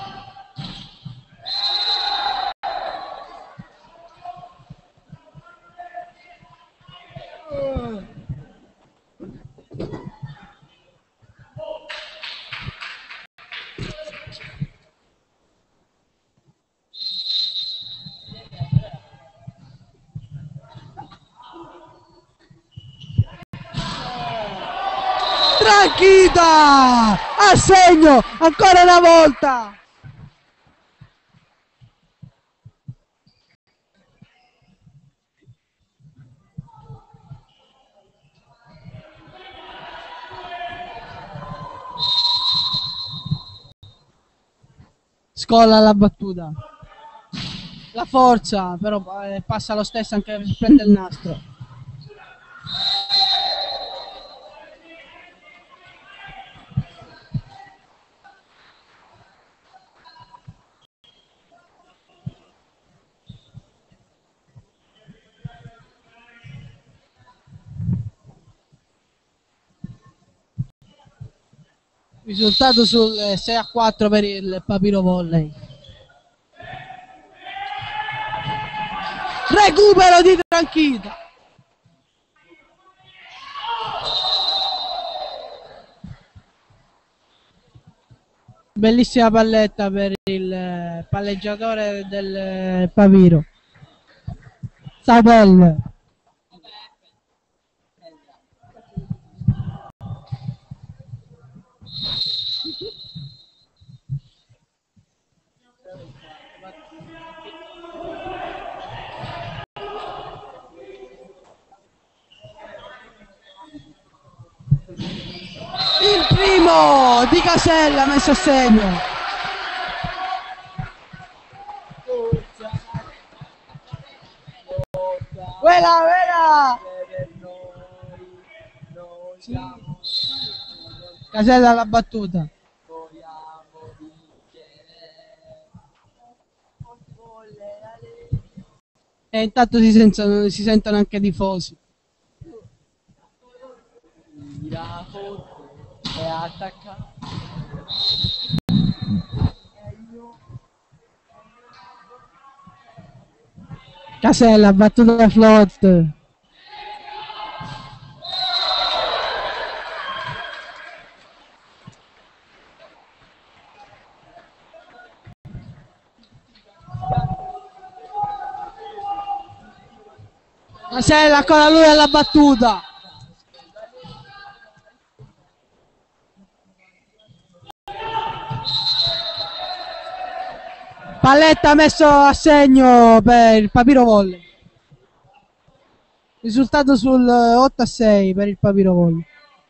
Speaker 1: Tranquilla! A segno! Ancora una volta! Scolla la battuta. La forza, però eh, passa lo stesso anche se prende il nastro. Risultato sul sei a quattro per il Papiro Volley. Recupero di Tranchida. Bellissima palletta per il palleggiatore del Papiro. Sapelle. Il primo di Casella messo a segno. Quella, quella. Casella alla battuta. E intanto si sentono, si sentono anche tifosi.
Speaker 2: E attacca.
Speaker 1: Casella battuta da Flot. Casella ancora lui alla battuta. Palletta messo a segno per il Papiro Volley. Risultato sul otto a sei per il Papiro Volley.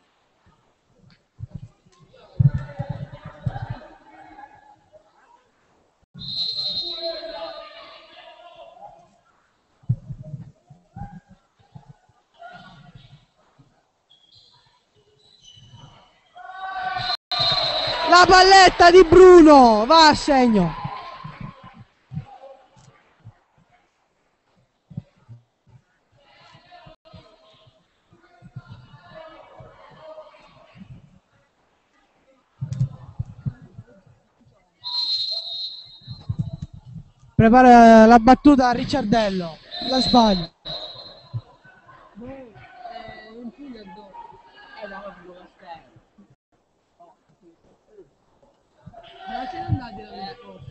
Speaker 1: La palletta di Bruno va a segno. Prepara la battuta a Ricciardello. La sbaglia.
Speaker 2: In Puglia dove? È la cosa dove stai. Ma c'è andati la scorsa.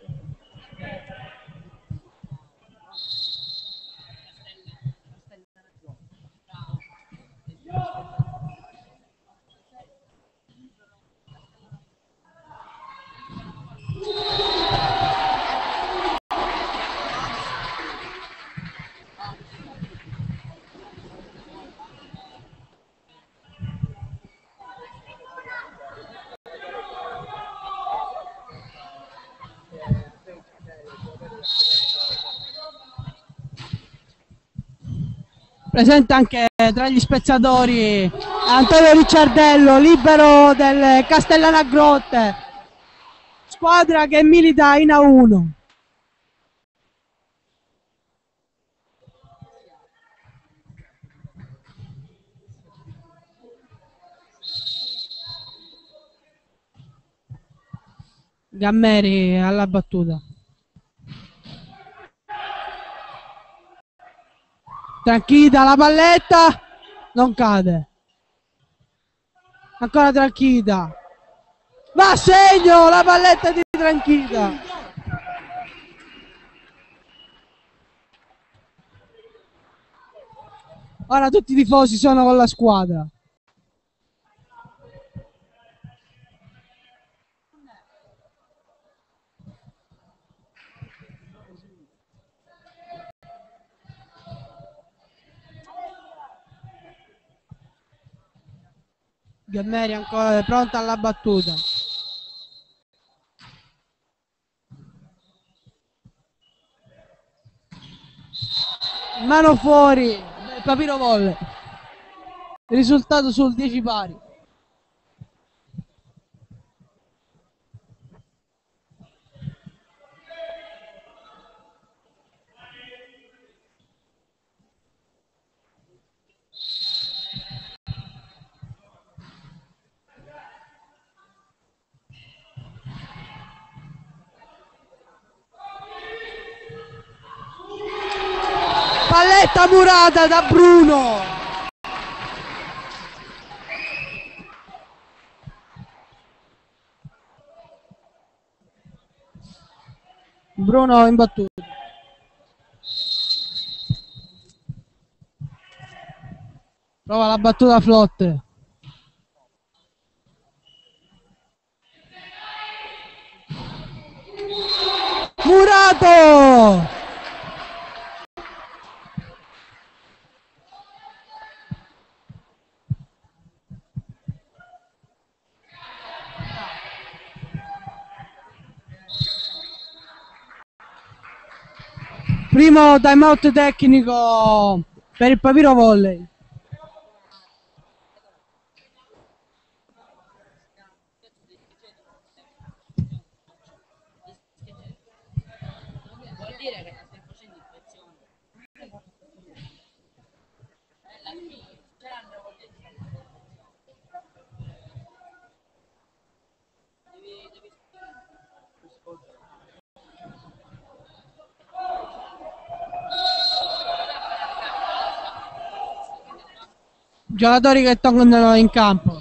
Speaker 1: Presente anche tra gli spettatori Antonio Ricciardello, libero del Castellana Grotte, squadra che milita in A uno. Gammeri alla battuta. Tranchida la palletta, non cade. Ancora Tranchida. Va a segno la palletta di Tranchida. Ora tutti i tifosi sono con la squadra. Gammeri ancora pronta alla battuta. Mano fuori, Papiro Volley. Risultato sul dieci pari. Palletta murata da Bruno. Bruno imbattuto. Prova la battuta Flotte. Murato! Primo timeout tecnico per il Papiro Volley.
Speaker 2: Vuol dire che ti stai facendo infezione. Eh, la fine, c'è Andrea vuol dire che stai facendo infezione. Devi, devi
Speaker 1: Giocatori che tornano in campo.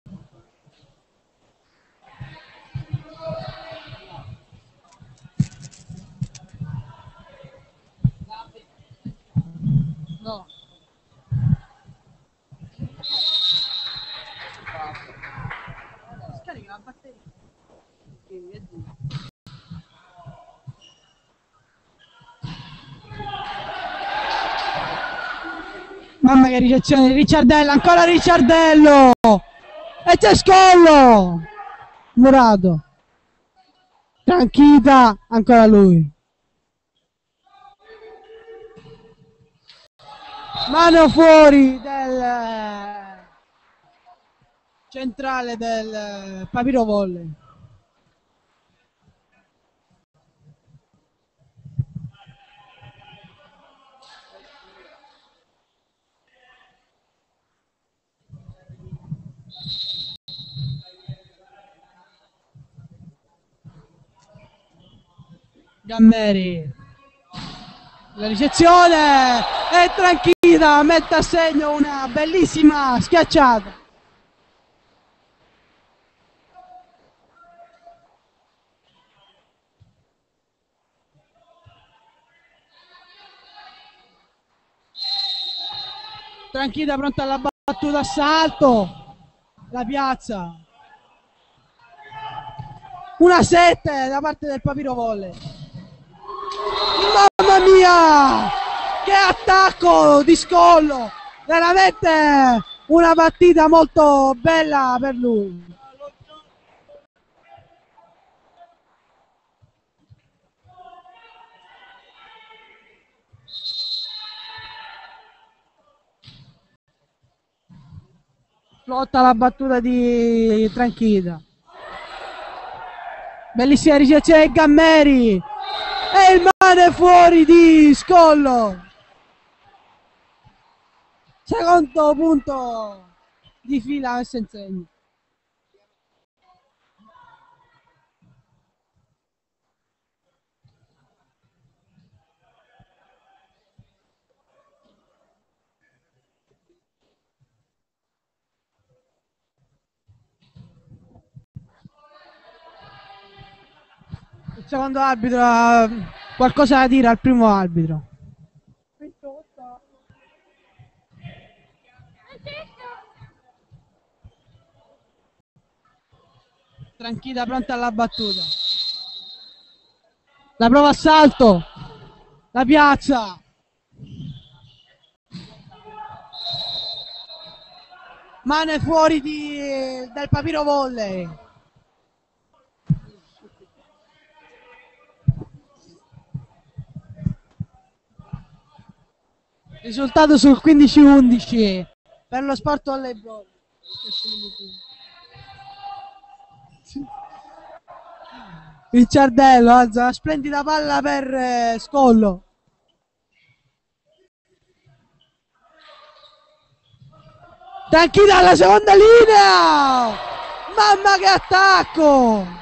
Speaker 1: No. Scarica la batteria. Mamma che ricezione di Ricciardello, ancora Ricciardello! E c'è Scollo! Murato. Tranchita, ancora lui. Mano fuori del centrale del Papiro Volley. Gammeri, la ricezione e Tranchida mette a segno una bellissima schiacciata. Tranchida pronta alla battuta a salto, la piazza. Una sette da parte del Papiro Volley. Mamma mia! Che attacco di Scollo! Veramente una partita molto bella per lui. Flotta la battuta di Tranchida. Bellissima ricezione di Gammeri. E il mano fuori di Scollo. Secondo punto di fila messo in segno. Il secondo arbitro ha qualcosa da dire al primo arbitro. Tranchilla, pronta alla battuta. La prova a salto. La piazza. Mano fuori di, del Papiro Volley. Risultato sul quindici undici per lo Sport Volley. Ricciardello alza una splendida palla per eh, Scollo. Tranchilla alla seconda linea. Mamma che attacco.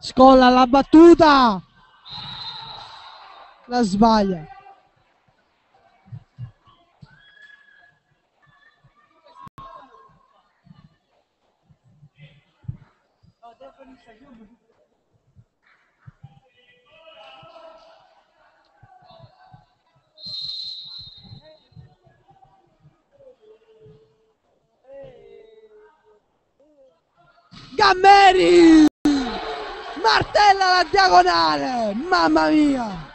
Speaker 1: Scolla la battuta, la sbaglia. Gammeri martella la diagonale, mamma mia.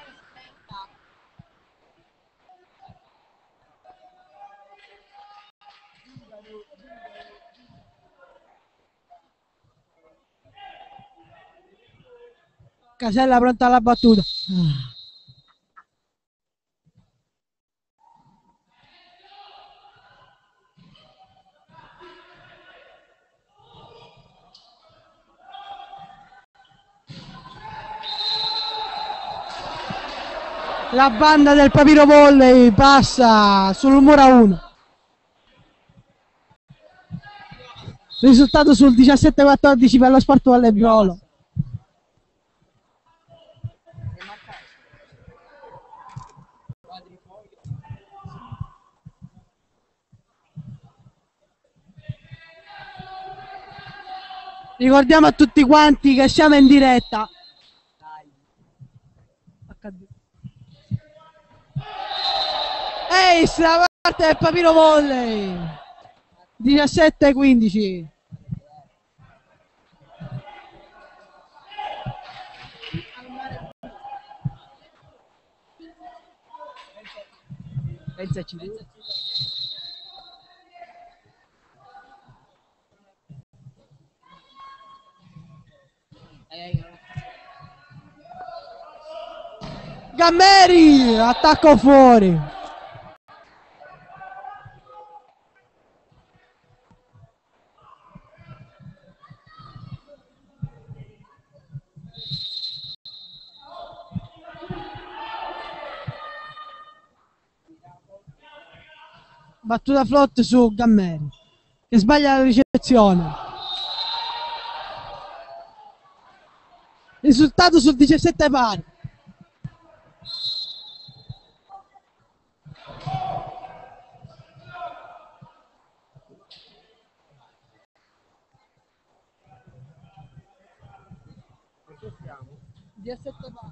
Speaker 1: Casella pronta alla battuta. La banda del Papiro Volley passa sul muro uno. Risultato sul diciassette quattordici per lo Sport Vallebrolo. Ricordiamo a tutti quanti che siamo in diretta. Ehi, la parte del Papiro Volley. diciassette quindici.
Speaker 3: Pensaci tu.
Speaker 1: Gammeri, attacco fuori. Battuta flotte su Gammeri che sbaglia la ricezione. Risultato sul diciassette pari. diciassette pari.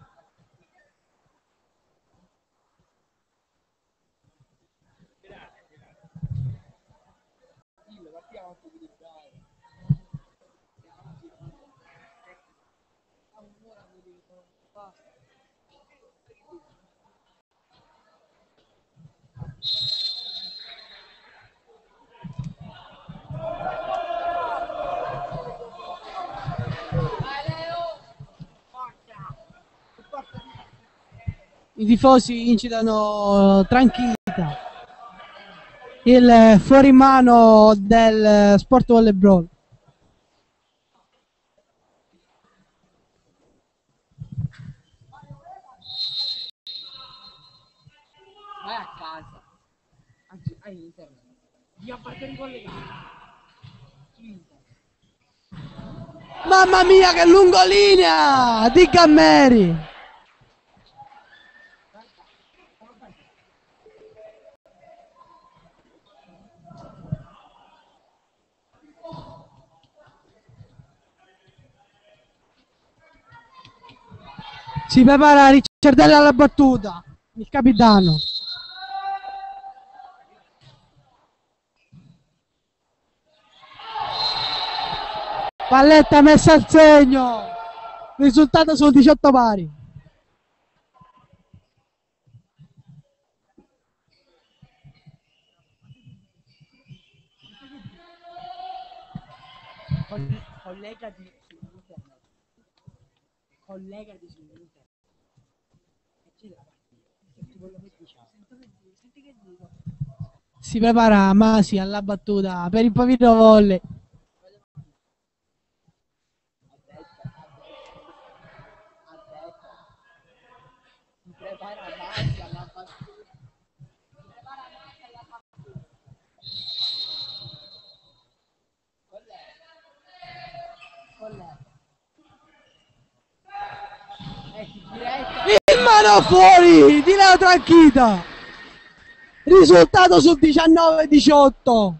Speaker 1: I tifosi incitano tranquillità. Il fuorimano del Sport Volley.
Speaker 3: Vai a casa. Anzi, hai internet. Via parte ricollegare.
Speaker 1: Mamma mia che lungolinea di Gammeri. Si prepara Ricciardelli alla battuta, il capitano. Palletta messa al segno, risultato sono diciotto pari.
Speaker 3: Collegati su internet. Collegati su internet. E c'è la partita. Quello che diciamo. Senti che dico.
Speaker 1: Si prepara Masi alla battuta per il Papiro Volley.
Speaker 3: Si prepara Masi alla battuta.
Speaker 1: va fuori di Leo Tranchita. Risultato sul diciannove diciotto.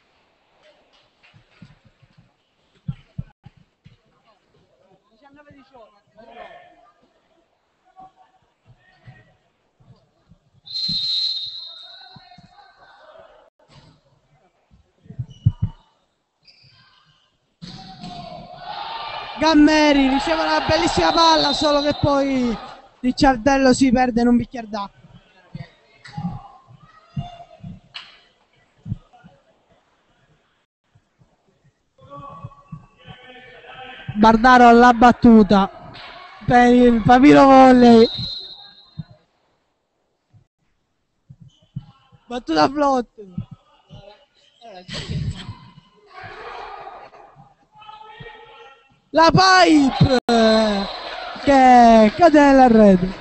Speaker 1: Gammeri riceve una bellissima palla, solo che poi Ricciardello si perde in un bicchiere d'acqua. Bardaro alla battuta per il Papiro Volley. Battuta flot. La pipe che cade nella rete.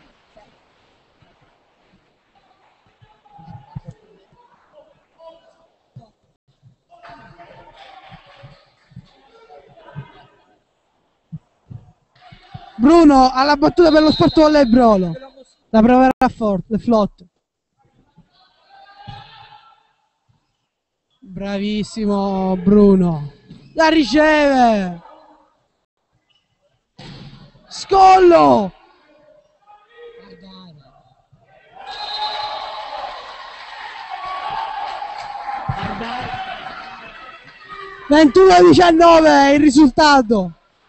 Speaker 1: Bruno alla battuta per lo sport volley Brolo. La proverà forte, flot. Bravissimo Bruno. La riceve. Scollo. ventuno diciannove il risultato.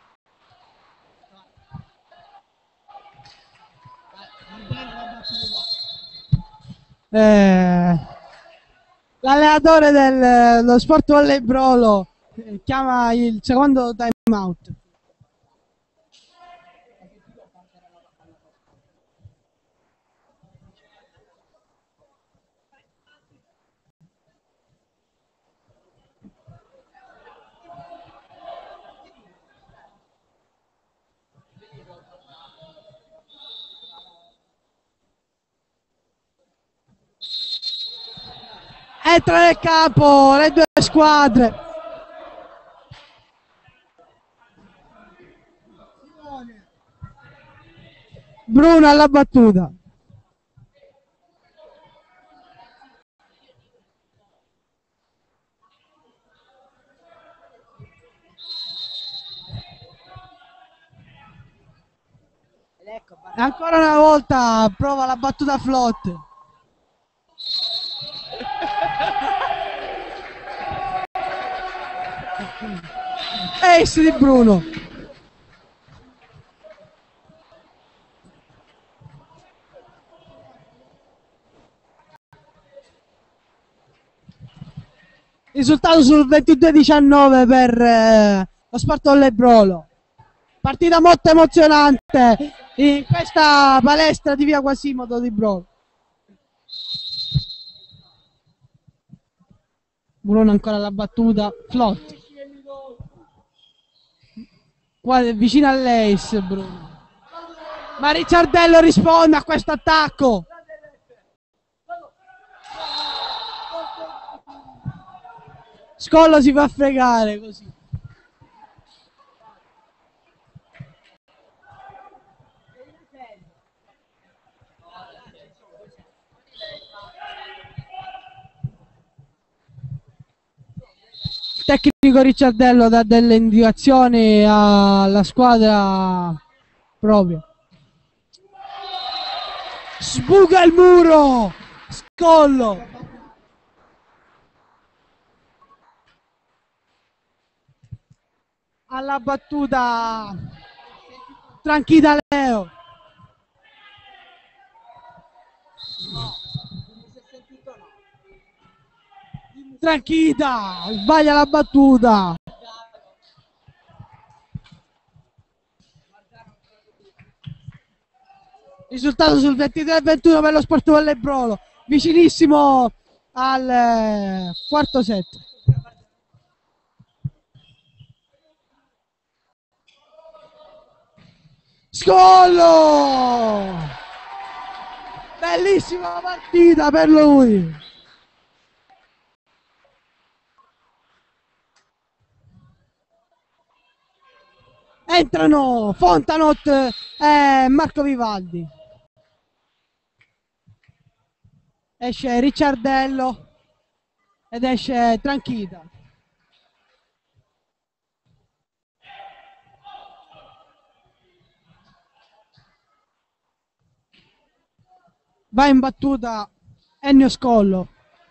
Speaker 1: Eh, l'allenatore dello sport volley Brolo eh, chiama il secondo time out. Entra nel campo le due squadre. Bruno alla battuta. Ancora una volta prova la battuta flot. Ace di Bruno. Risultato sul ventidue diciannove per eh, lo sport volley Brolo. Partita molto emozionante in questa palestra di via Quasimodo di Brolo. Bruno ancora alla battuta, flot. Qua vicino all'ace Bruno. Ma Ricciardello risponde a questo attacco. Scollo si fa fregare così. Tecnico Ricciardello dà delle indicazioni alla squadra propria. Sbuca il muro. Scollo. Alla battuta Tranchita Leo. Tranchita sbaglia la battuta. Risultato sul ventitré ventuno per lo sport volley Brolo, vicinissimo al eh, quarto set. Scollo! Bellissima partita per lui. Entrano Fontanot e Marco Vivaldi. esce Ricciardello ed esce Tranchita. Va in battuta Ennio Scollo.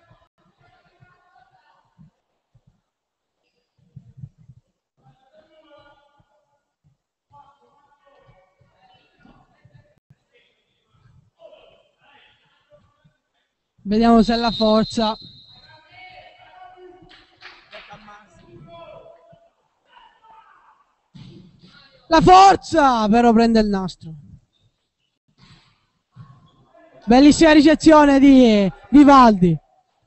Speaker 1: Vediamo se ha la forza. La forza! Però prende il nastro. Bellissima ricezione di Vivaldi.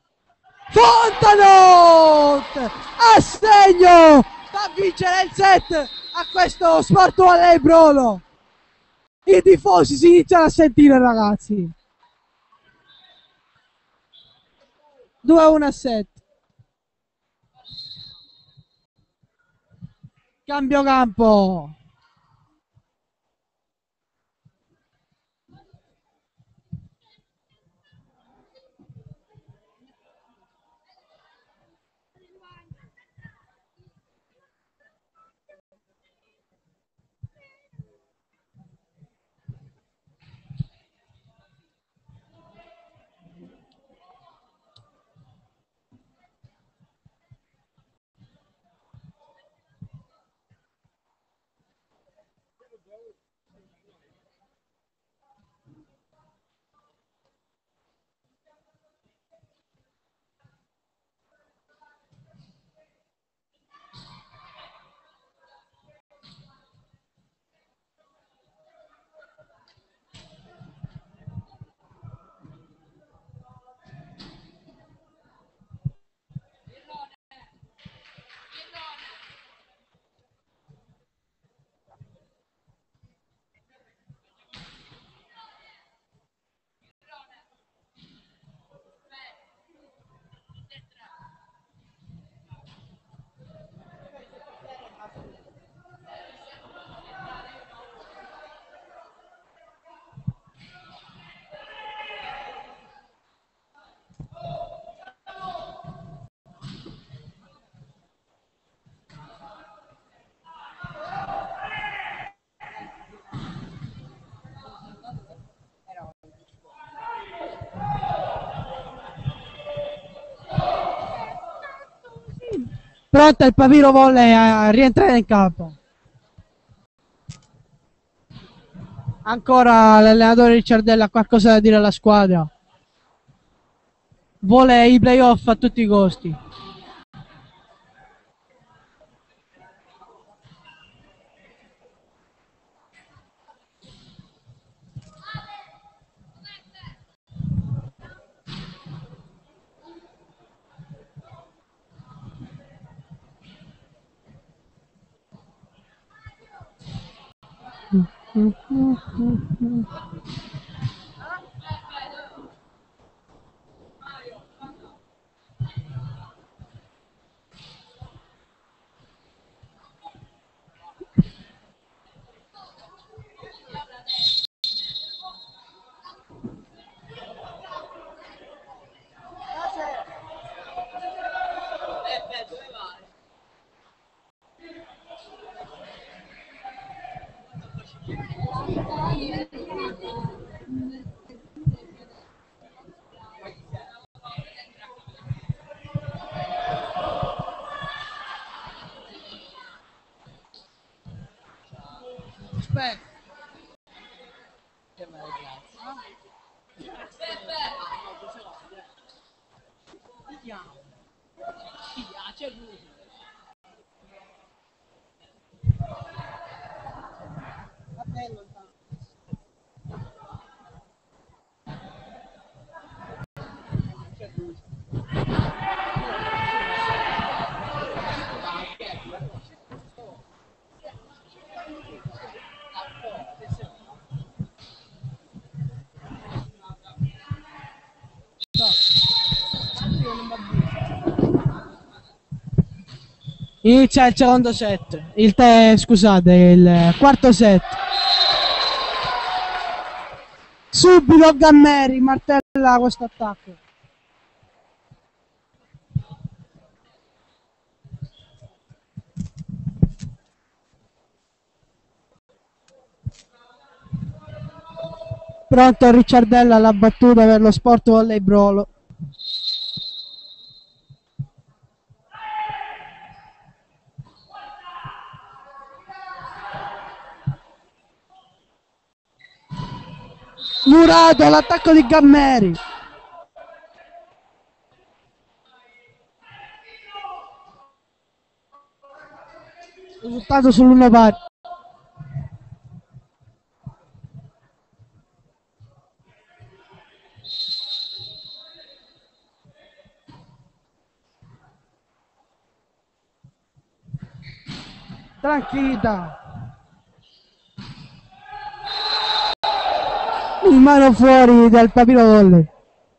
Speaker 1: Fontanot! A segno! Da vincere il set a questo Sport Volley Brolo. I tifosi si iniziano a sentire, ragazzi. due a uno a set. Cambio campo. Pronta il Paviro Volley a rientrare in campo. Ancora l'allenatore Ricciardello ha qualcosa da dire alla squadra. Vuole i playoff a tutti i costi. Aspetta. Inizia il secondo set, il te, scusate, il quarto set. Subito Gammeri, martello Ciardella questo attacco. Pronto Ricciardella alla battuta per lo Sport Volley Brolo. Murato all'attacco di Gammeri. Risultato sull'uno pari. Tranquilla. In mano fuori del Papiro Volley.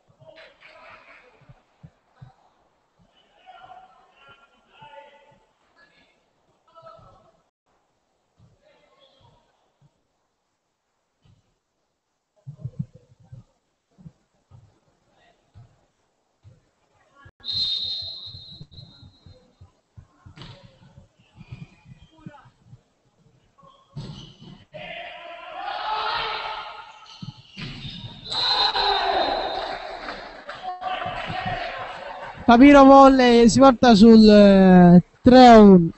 Speaker 1: Papiro Volley si porta sul eh, tre a uno.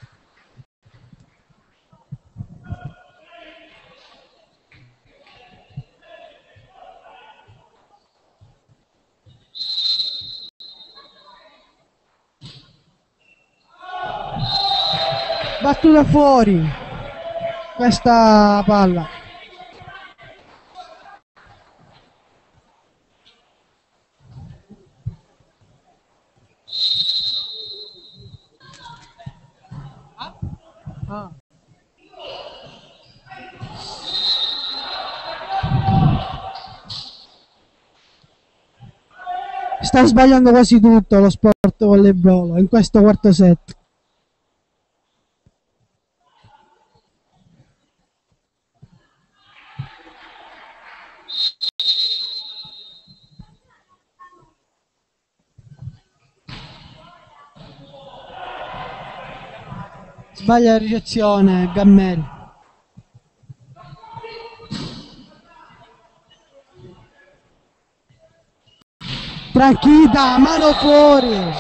Speaker 1: Battuta fuori questa palla. Ah. Sta sbagliando quasi tutto lo Sport Volley Brolo in questo quarto set. Sbaglia la ricezione Gammeri. Tranquilla, mano fuori.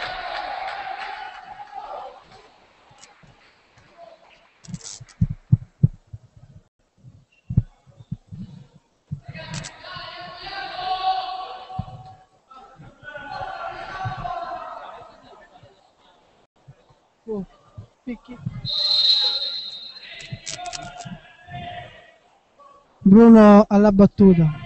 Speaker 1: Oh, picchi. Bruno alla battuta.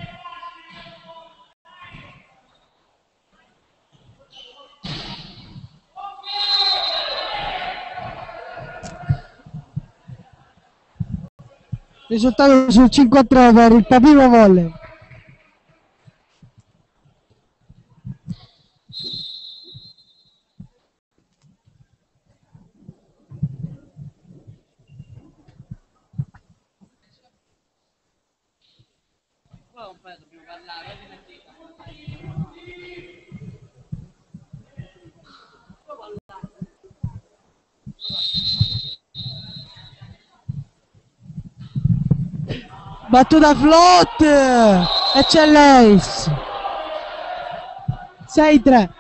Speaker 1: Risultato sul cinque a tre per il Papiro Volley.
Speaker 2: Dobbiamo parlare,
Speaker 1: Battuta float, eccellenza. sei tre.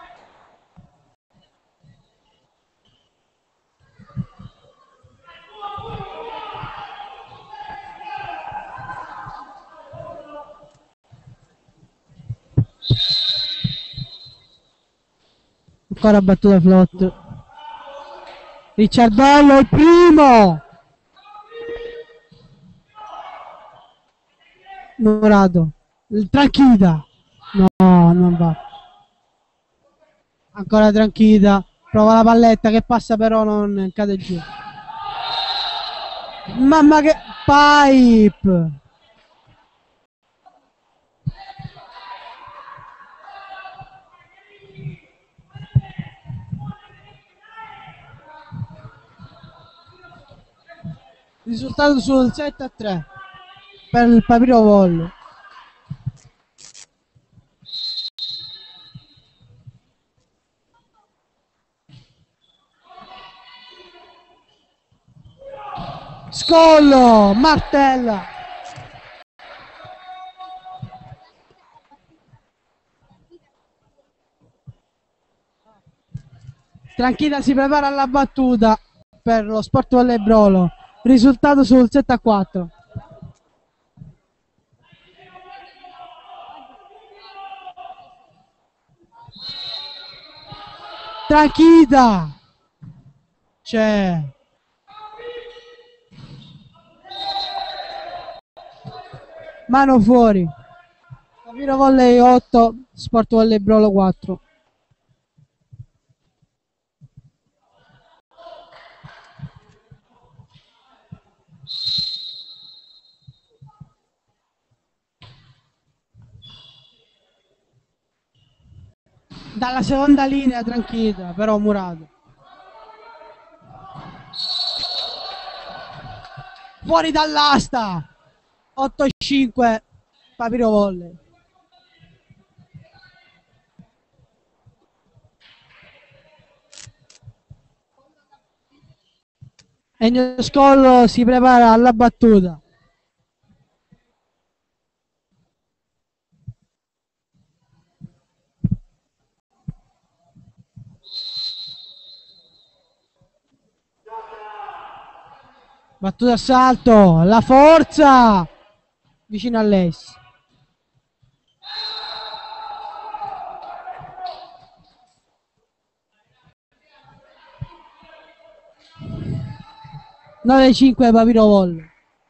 Speaker 1: Ancora battuta float. Ricciardello il primo. Murato. Tranquilla. No, non va. Ancora Tranquilla. Prova la palletta che passa però non cade giù. Mamma che pipe. Risultato sul sette a tre per il Papiro Volley. Scollo, martella. Tranquilla si prepara alla battuta per lo Sport Volley Brolo. Risultato sul sette a quattro. Tranquilla. C'è. Mano fuori. Papiro Volley otto, Sport Volley Brolo quattro. Dalla seconda linea tranquilla, però Murato. Fuori dall'asta. otto a cinque, Papiro Volley. Ennio Scollo si prepara alla battuta. Battuta a salto, la forza vicino a lei. nove a cinque Papiro Volley.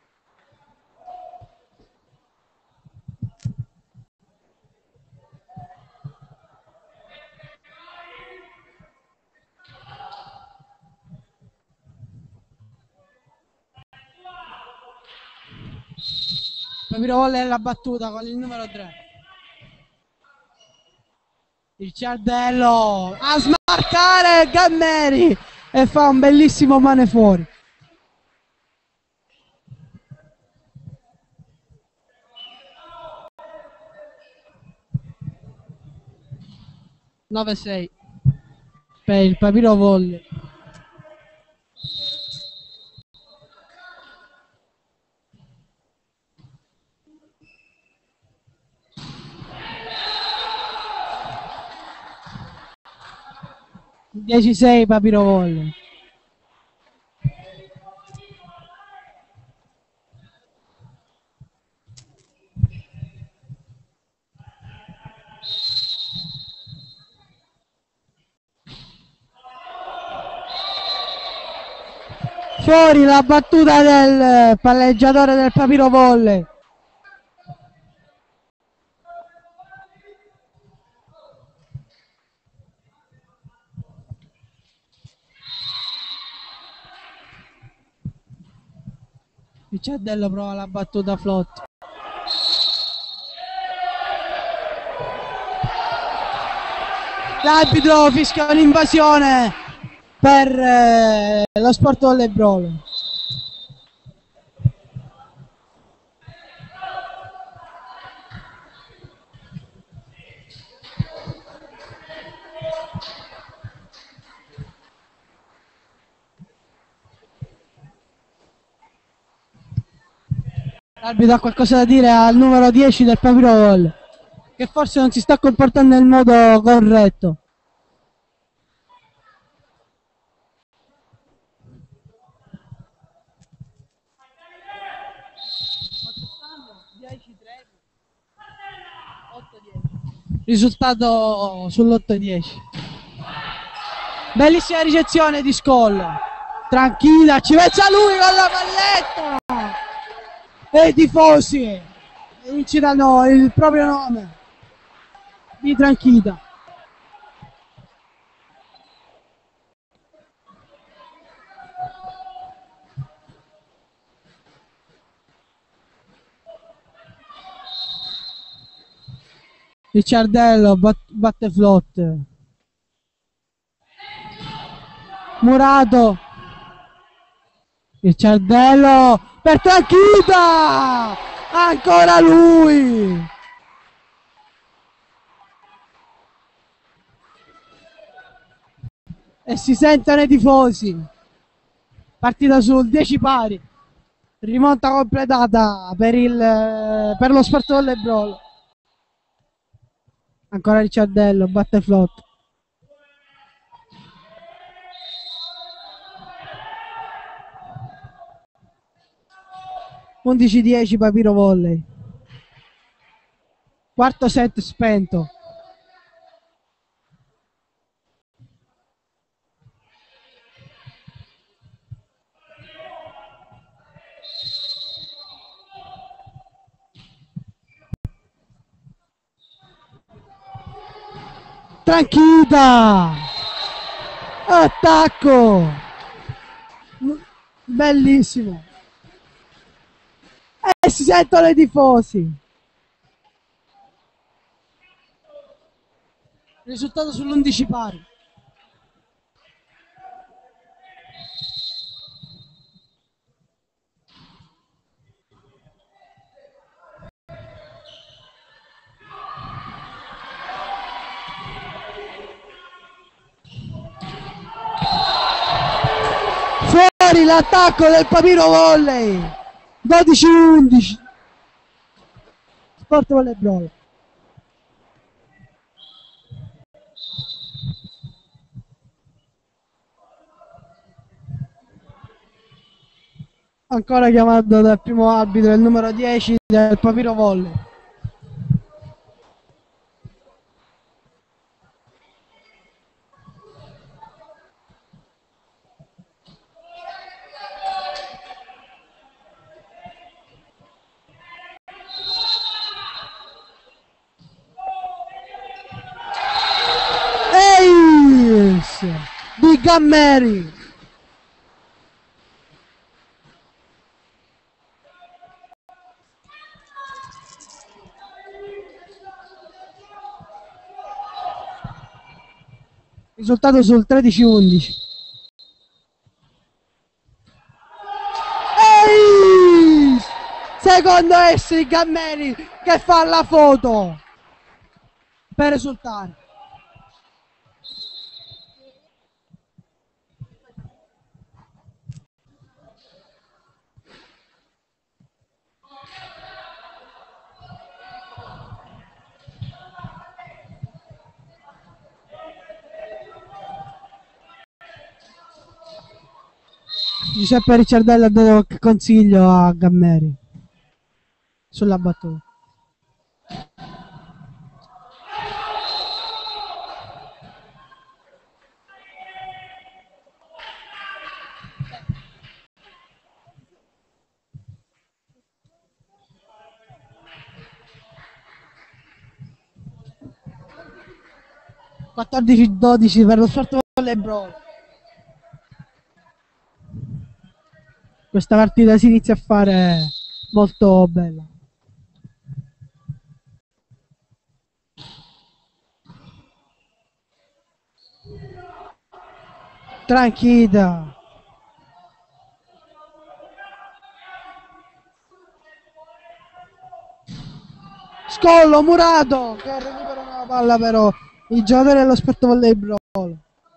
Speaker 1: Papiro Volley alla battuta con il numero tre. Il Ciardello a smarcare Gammeri e fa un bellissimo mane fuori. nove a sei per il Papiro Volley. dieci a sei Papiro Volley. Fuori la battuta del palleggiatore del Papiro Volley. Il Ciardello prova la battuta flott. L'arbitro fischia un'invasione per eh, lo Sport Volley Brolo. L'arbitro ha qualcosa da dire al numero dieci del Papiro Volley, che forse non si sta comportando nel modo corretto. Risultato sull'otto a dieci. Bellissima ricezione di Scollo. Tranquilla, ci pensa lui con la palletta. E i tifosi incitano il proprio nome di Tranquilla. Il Ciardello bat batte flott. Murato. Il Ciardello per Tranquilla. Ancora lui. E si sentono i tifosi. Partita sul dieci pari. Rimonta completata per, il, per lo Sport Volley. Ancora Ricciardello, batte flotto. undici dieci Papiro Volley. Quarto set spento. Tranquilla, attacco, bellissimo, e si sentono i tifosi. Risultato sull'undici pari. Fuori l'attacco del Papiro Volley. dodici undici. Sport Volley Brawl. Ancora chiamato dal primo arbitro il numero dieci del Papiro Volley. Ace di Gammeri. Risultato sul tredici undici. Ace! Secondo esso i Gammeri che fa la foto per esultare. Giuseppe Ricciardello ha dato qualche consiglio a Gammeri sulla battuta. quattordici dodici per lo Sport Volley Brawl. Questa partita si inizia a fare molto bella. Tranquilla. Scollo, Murato che recuperano la palla, però i giocatori dello Sport Volley Brawl.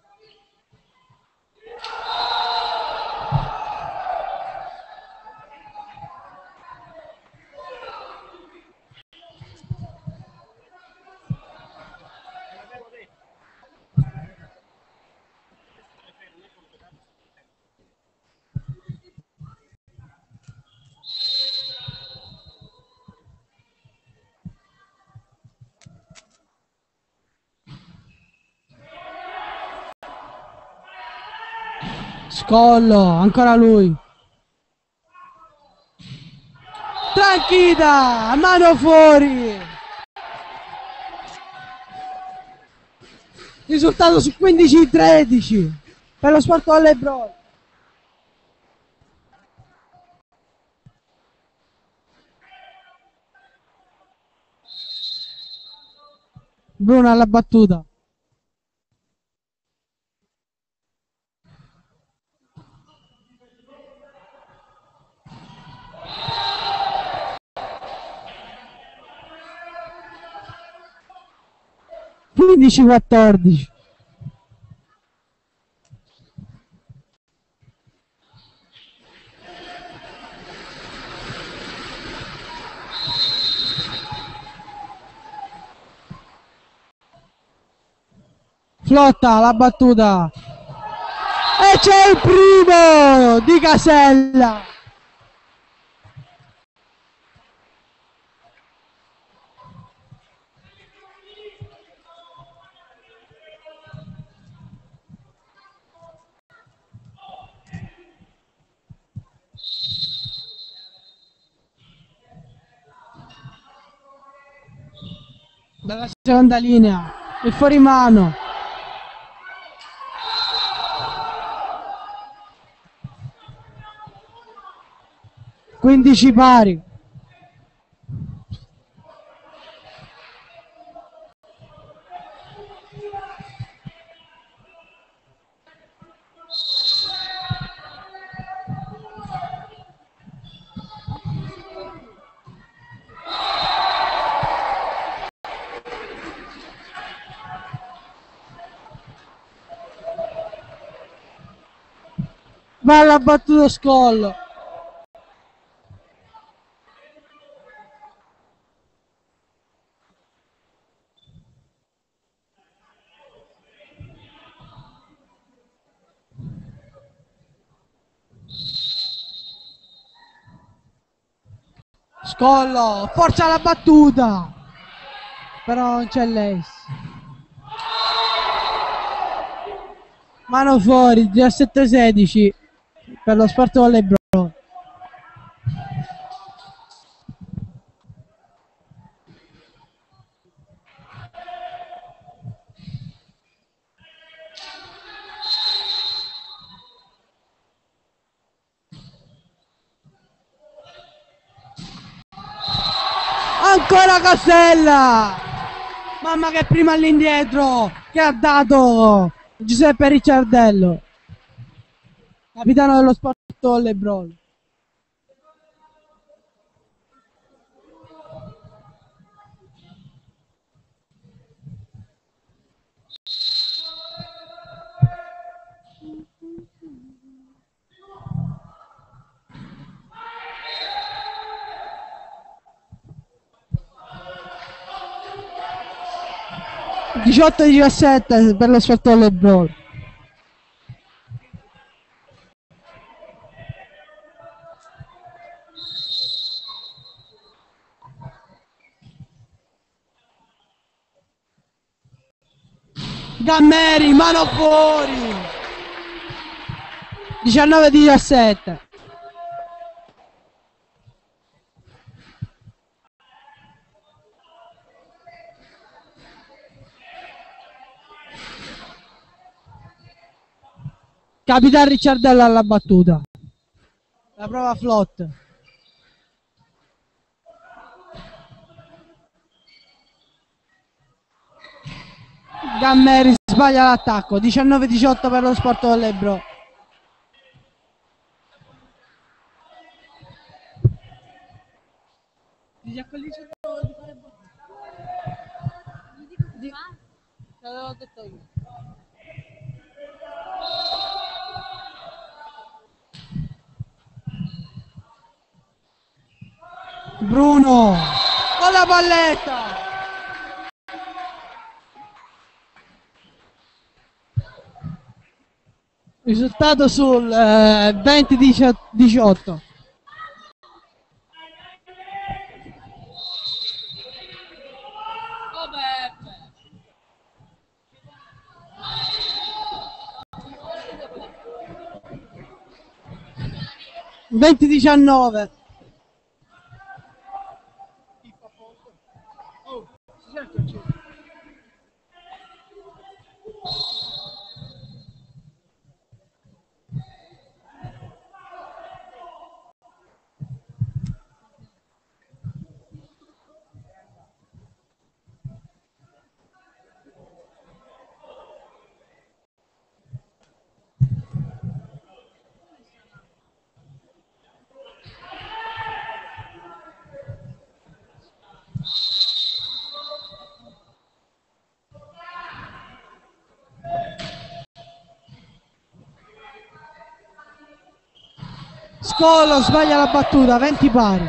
Speaker 1: Scollo, ancora lui. Tranquilla, mano fuori. Risultato su quindici tredici per lo Sport Volley Brawl. Bruno alla battuta. quindici quattordici. Flotta la battuta e c'è il primo di Casella. Dalla seconda linea il fuorimano. quindici pari. Va alla battuta Scollo. Scollo, forza la battuta, però non c'è lei. Mano fuori, diciassette sedici per lo Sport Volley Bro. Ancora Casella, mamma che prima all'indietro che ha dato Giuseppe Ricciardello, capitano dello Sport Volley Bro. diciotto diciassette per lo Sport Volley Bro. Gammeri, mano fuori, diciannove diciassette. Capitan Ricciardello alla battuta. La prova Flott. Gammeri sbaglia l'attacco. diciannove diciotto per lo Sport Volley Bro. Te l'avevo detto io. Bruno con la palletta. Risultato sul eh, venti diciotto. venti diciannove. Scollo sbaglia la battuta, venti pari.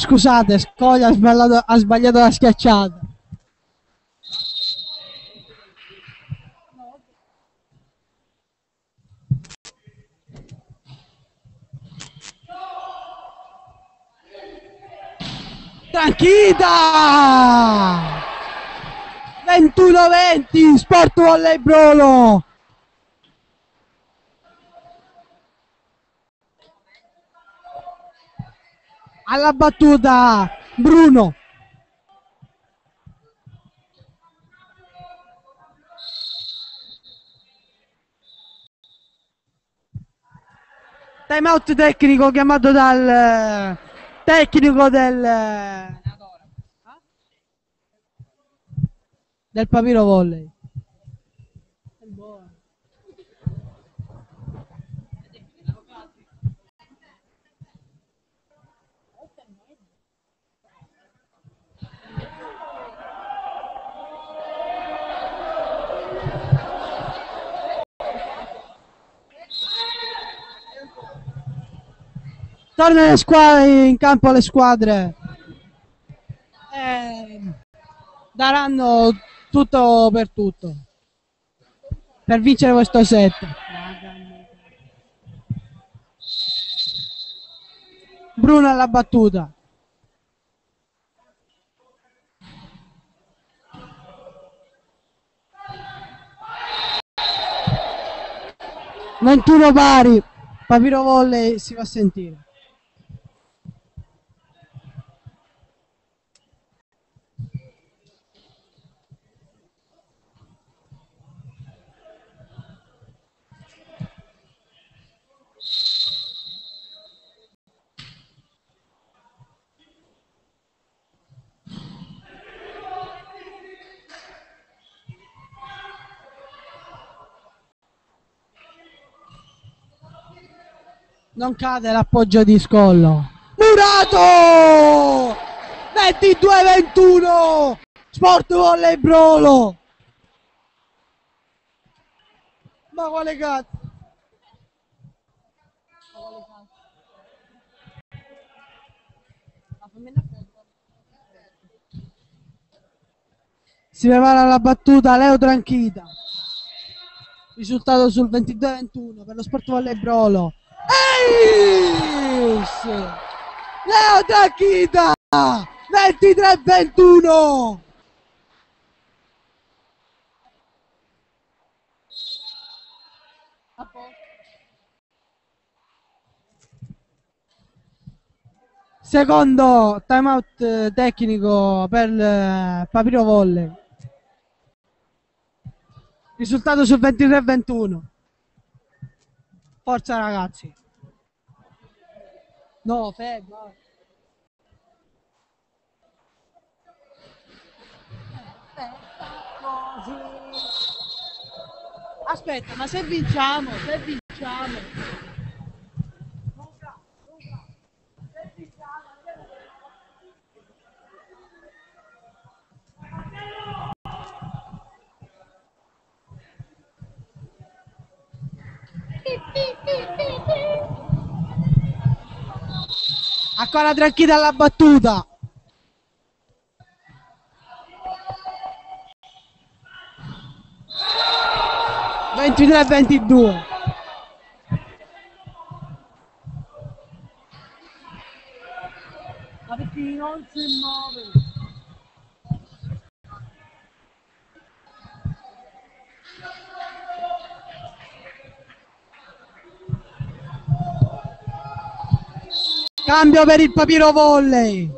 Speaker 1: scusate, Scoglia ha sbagliato, ha sbagliato la schiacciata. Tranquilla! ventuno venti, Sport Volley Brolo. Alla battuta Bruno. Time out tecnico chiamato dal tecnico del del Papiro Volley. Tornano le squadre in campo, le squadre eh, daranno tutto per tutto per vincere questo set. Bruno alla battuta. ventuno pari, Papiro Volley si fa sentire. Non cade l'appoggio di Scollo. Murato! ventidue ventuno! Sport Volley Brolo! Ma quale cazzo? Si prepara la battuta Leo Tranchita. Risultato sul ventidue ventuno per lo Sport Volley Brolo. Ace! Leo Tranchita! ventitré ventuno! Secondo timeout tecnico per il Papiro Volley. Risultato sul ventitré ventuno. Forza ragazzi. No, fermo. Aspetta, ma se vinciamo, se vinciamo. Ancora Tranchita alla battuta. ventitré ventidue. Ma perché non si muove? Cambio per il Papiro Volley.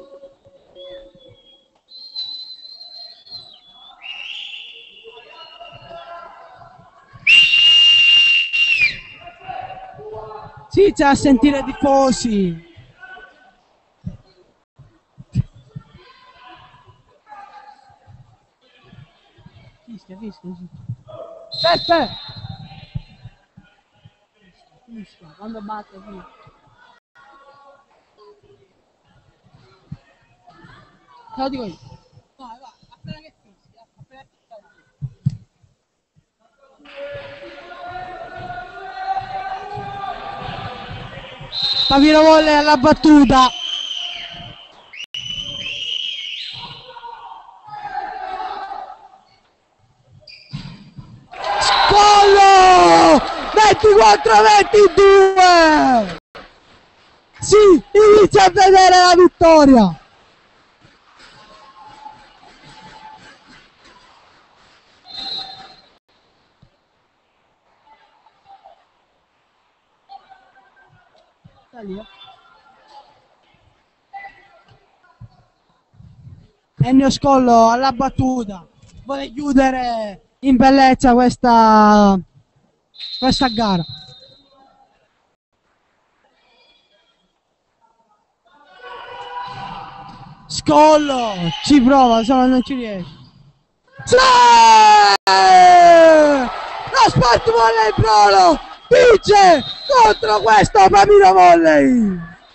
Speaker 1: Sì, c'è a sentire i tifosi. Fischia, fischia, fischia. Peppe! Fischia, quando batte, fischia. Te lo dico io. Vai, vai, appena che fischia, appena che fischia. Papiro Volley alla battuta. ventiquattro a ventidue! Si inizia a vedere la vittoria! Da lì, eh. Ennio Scollo alla battuta vuole chiudere in bellezza questa, questa gara. Scollo ci prova, solo non ci riesce. Sì! Lo Sport Volley Brolo vince contro questo Papiro Volley.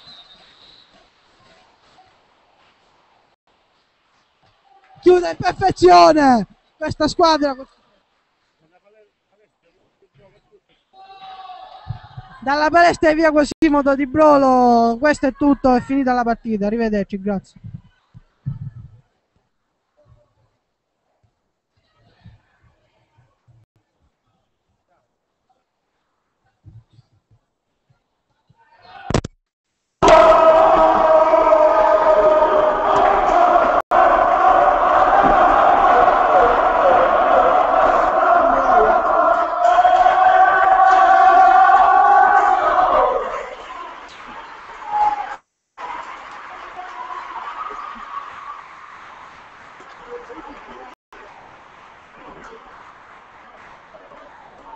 Speaker 1: Chiude in perfezione questa squadra. Dalla palestra e via Quasimodo di Brolo. Questo è tutto, è finita la partita. Arrivederci, grazie.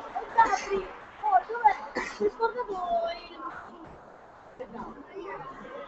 Speaker 2: Oh, dov'è? Mi ho scordato il...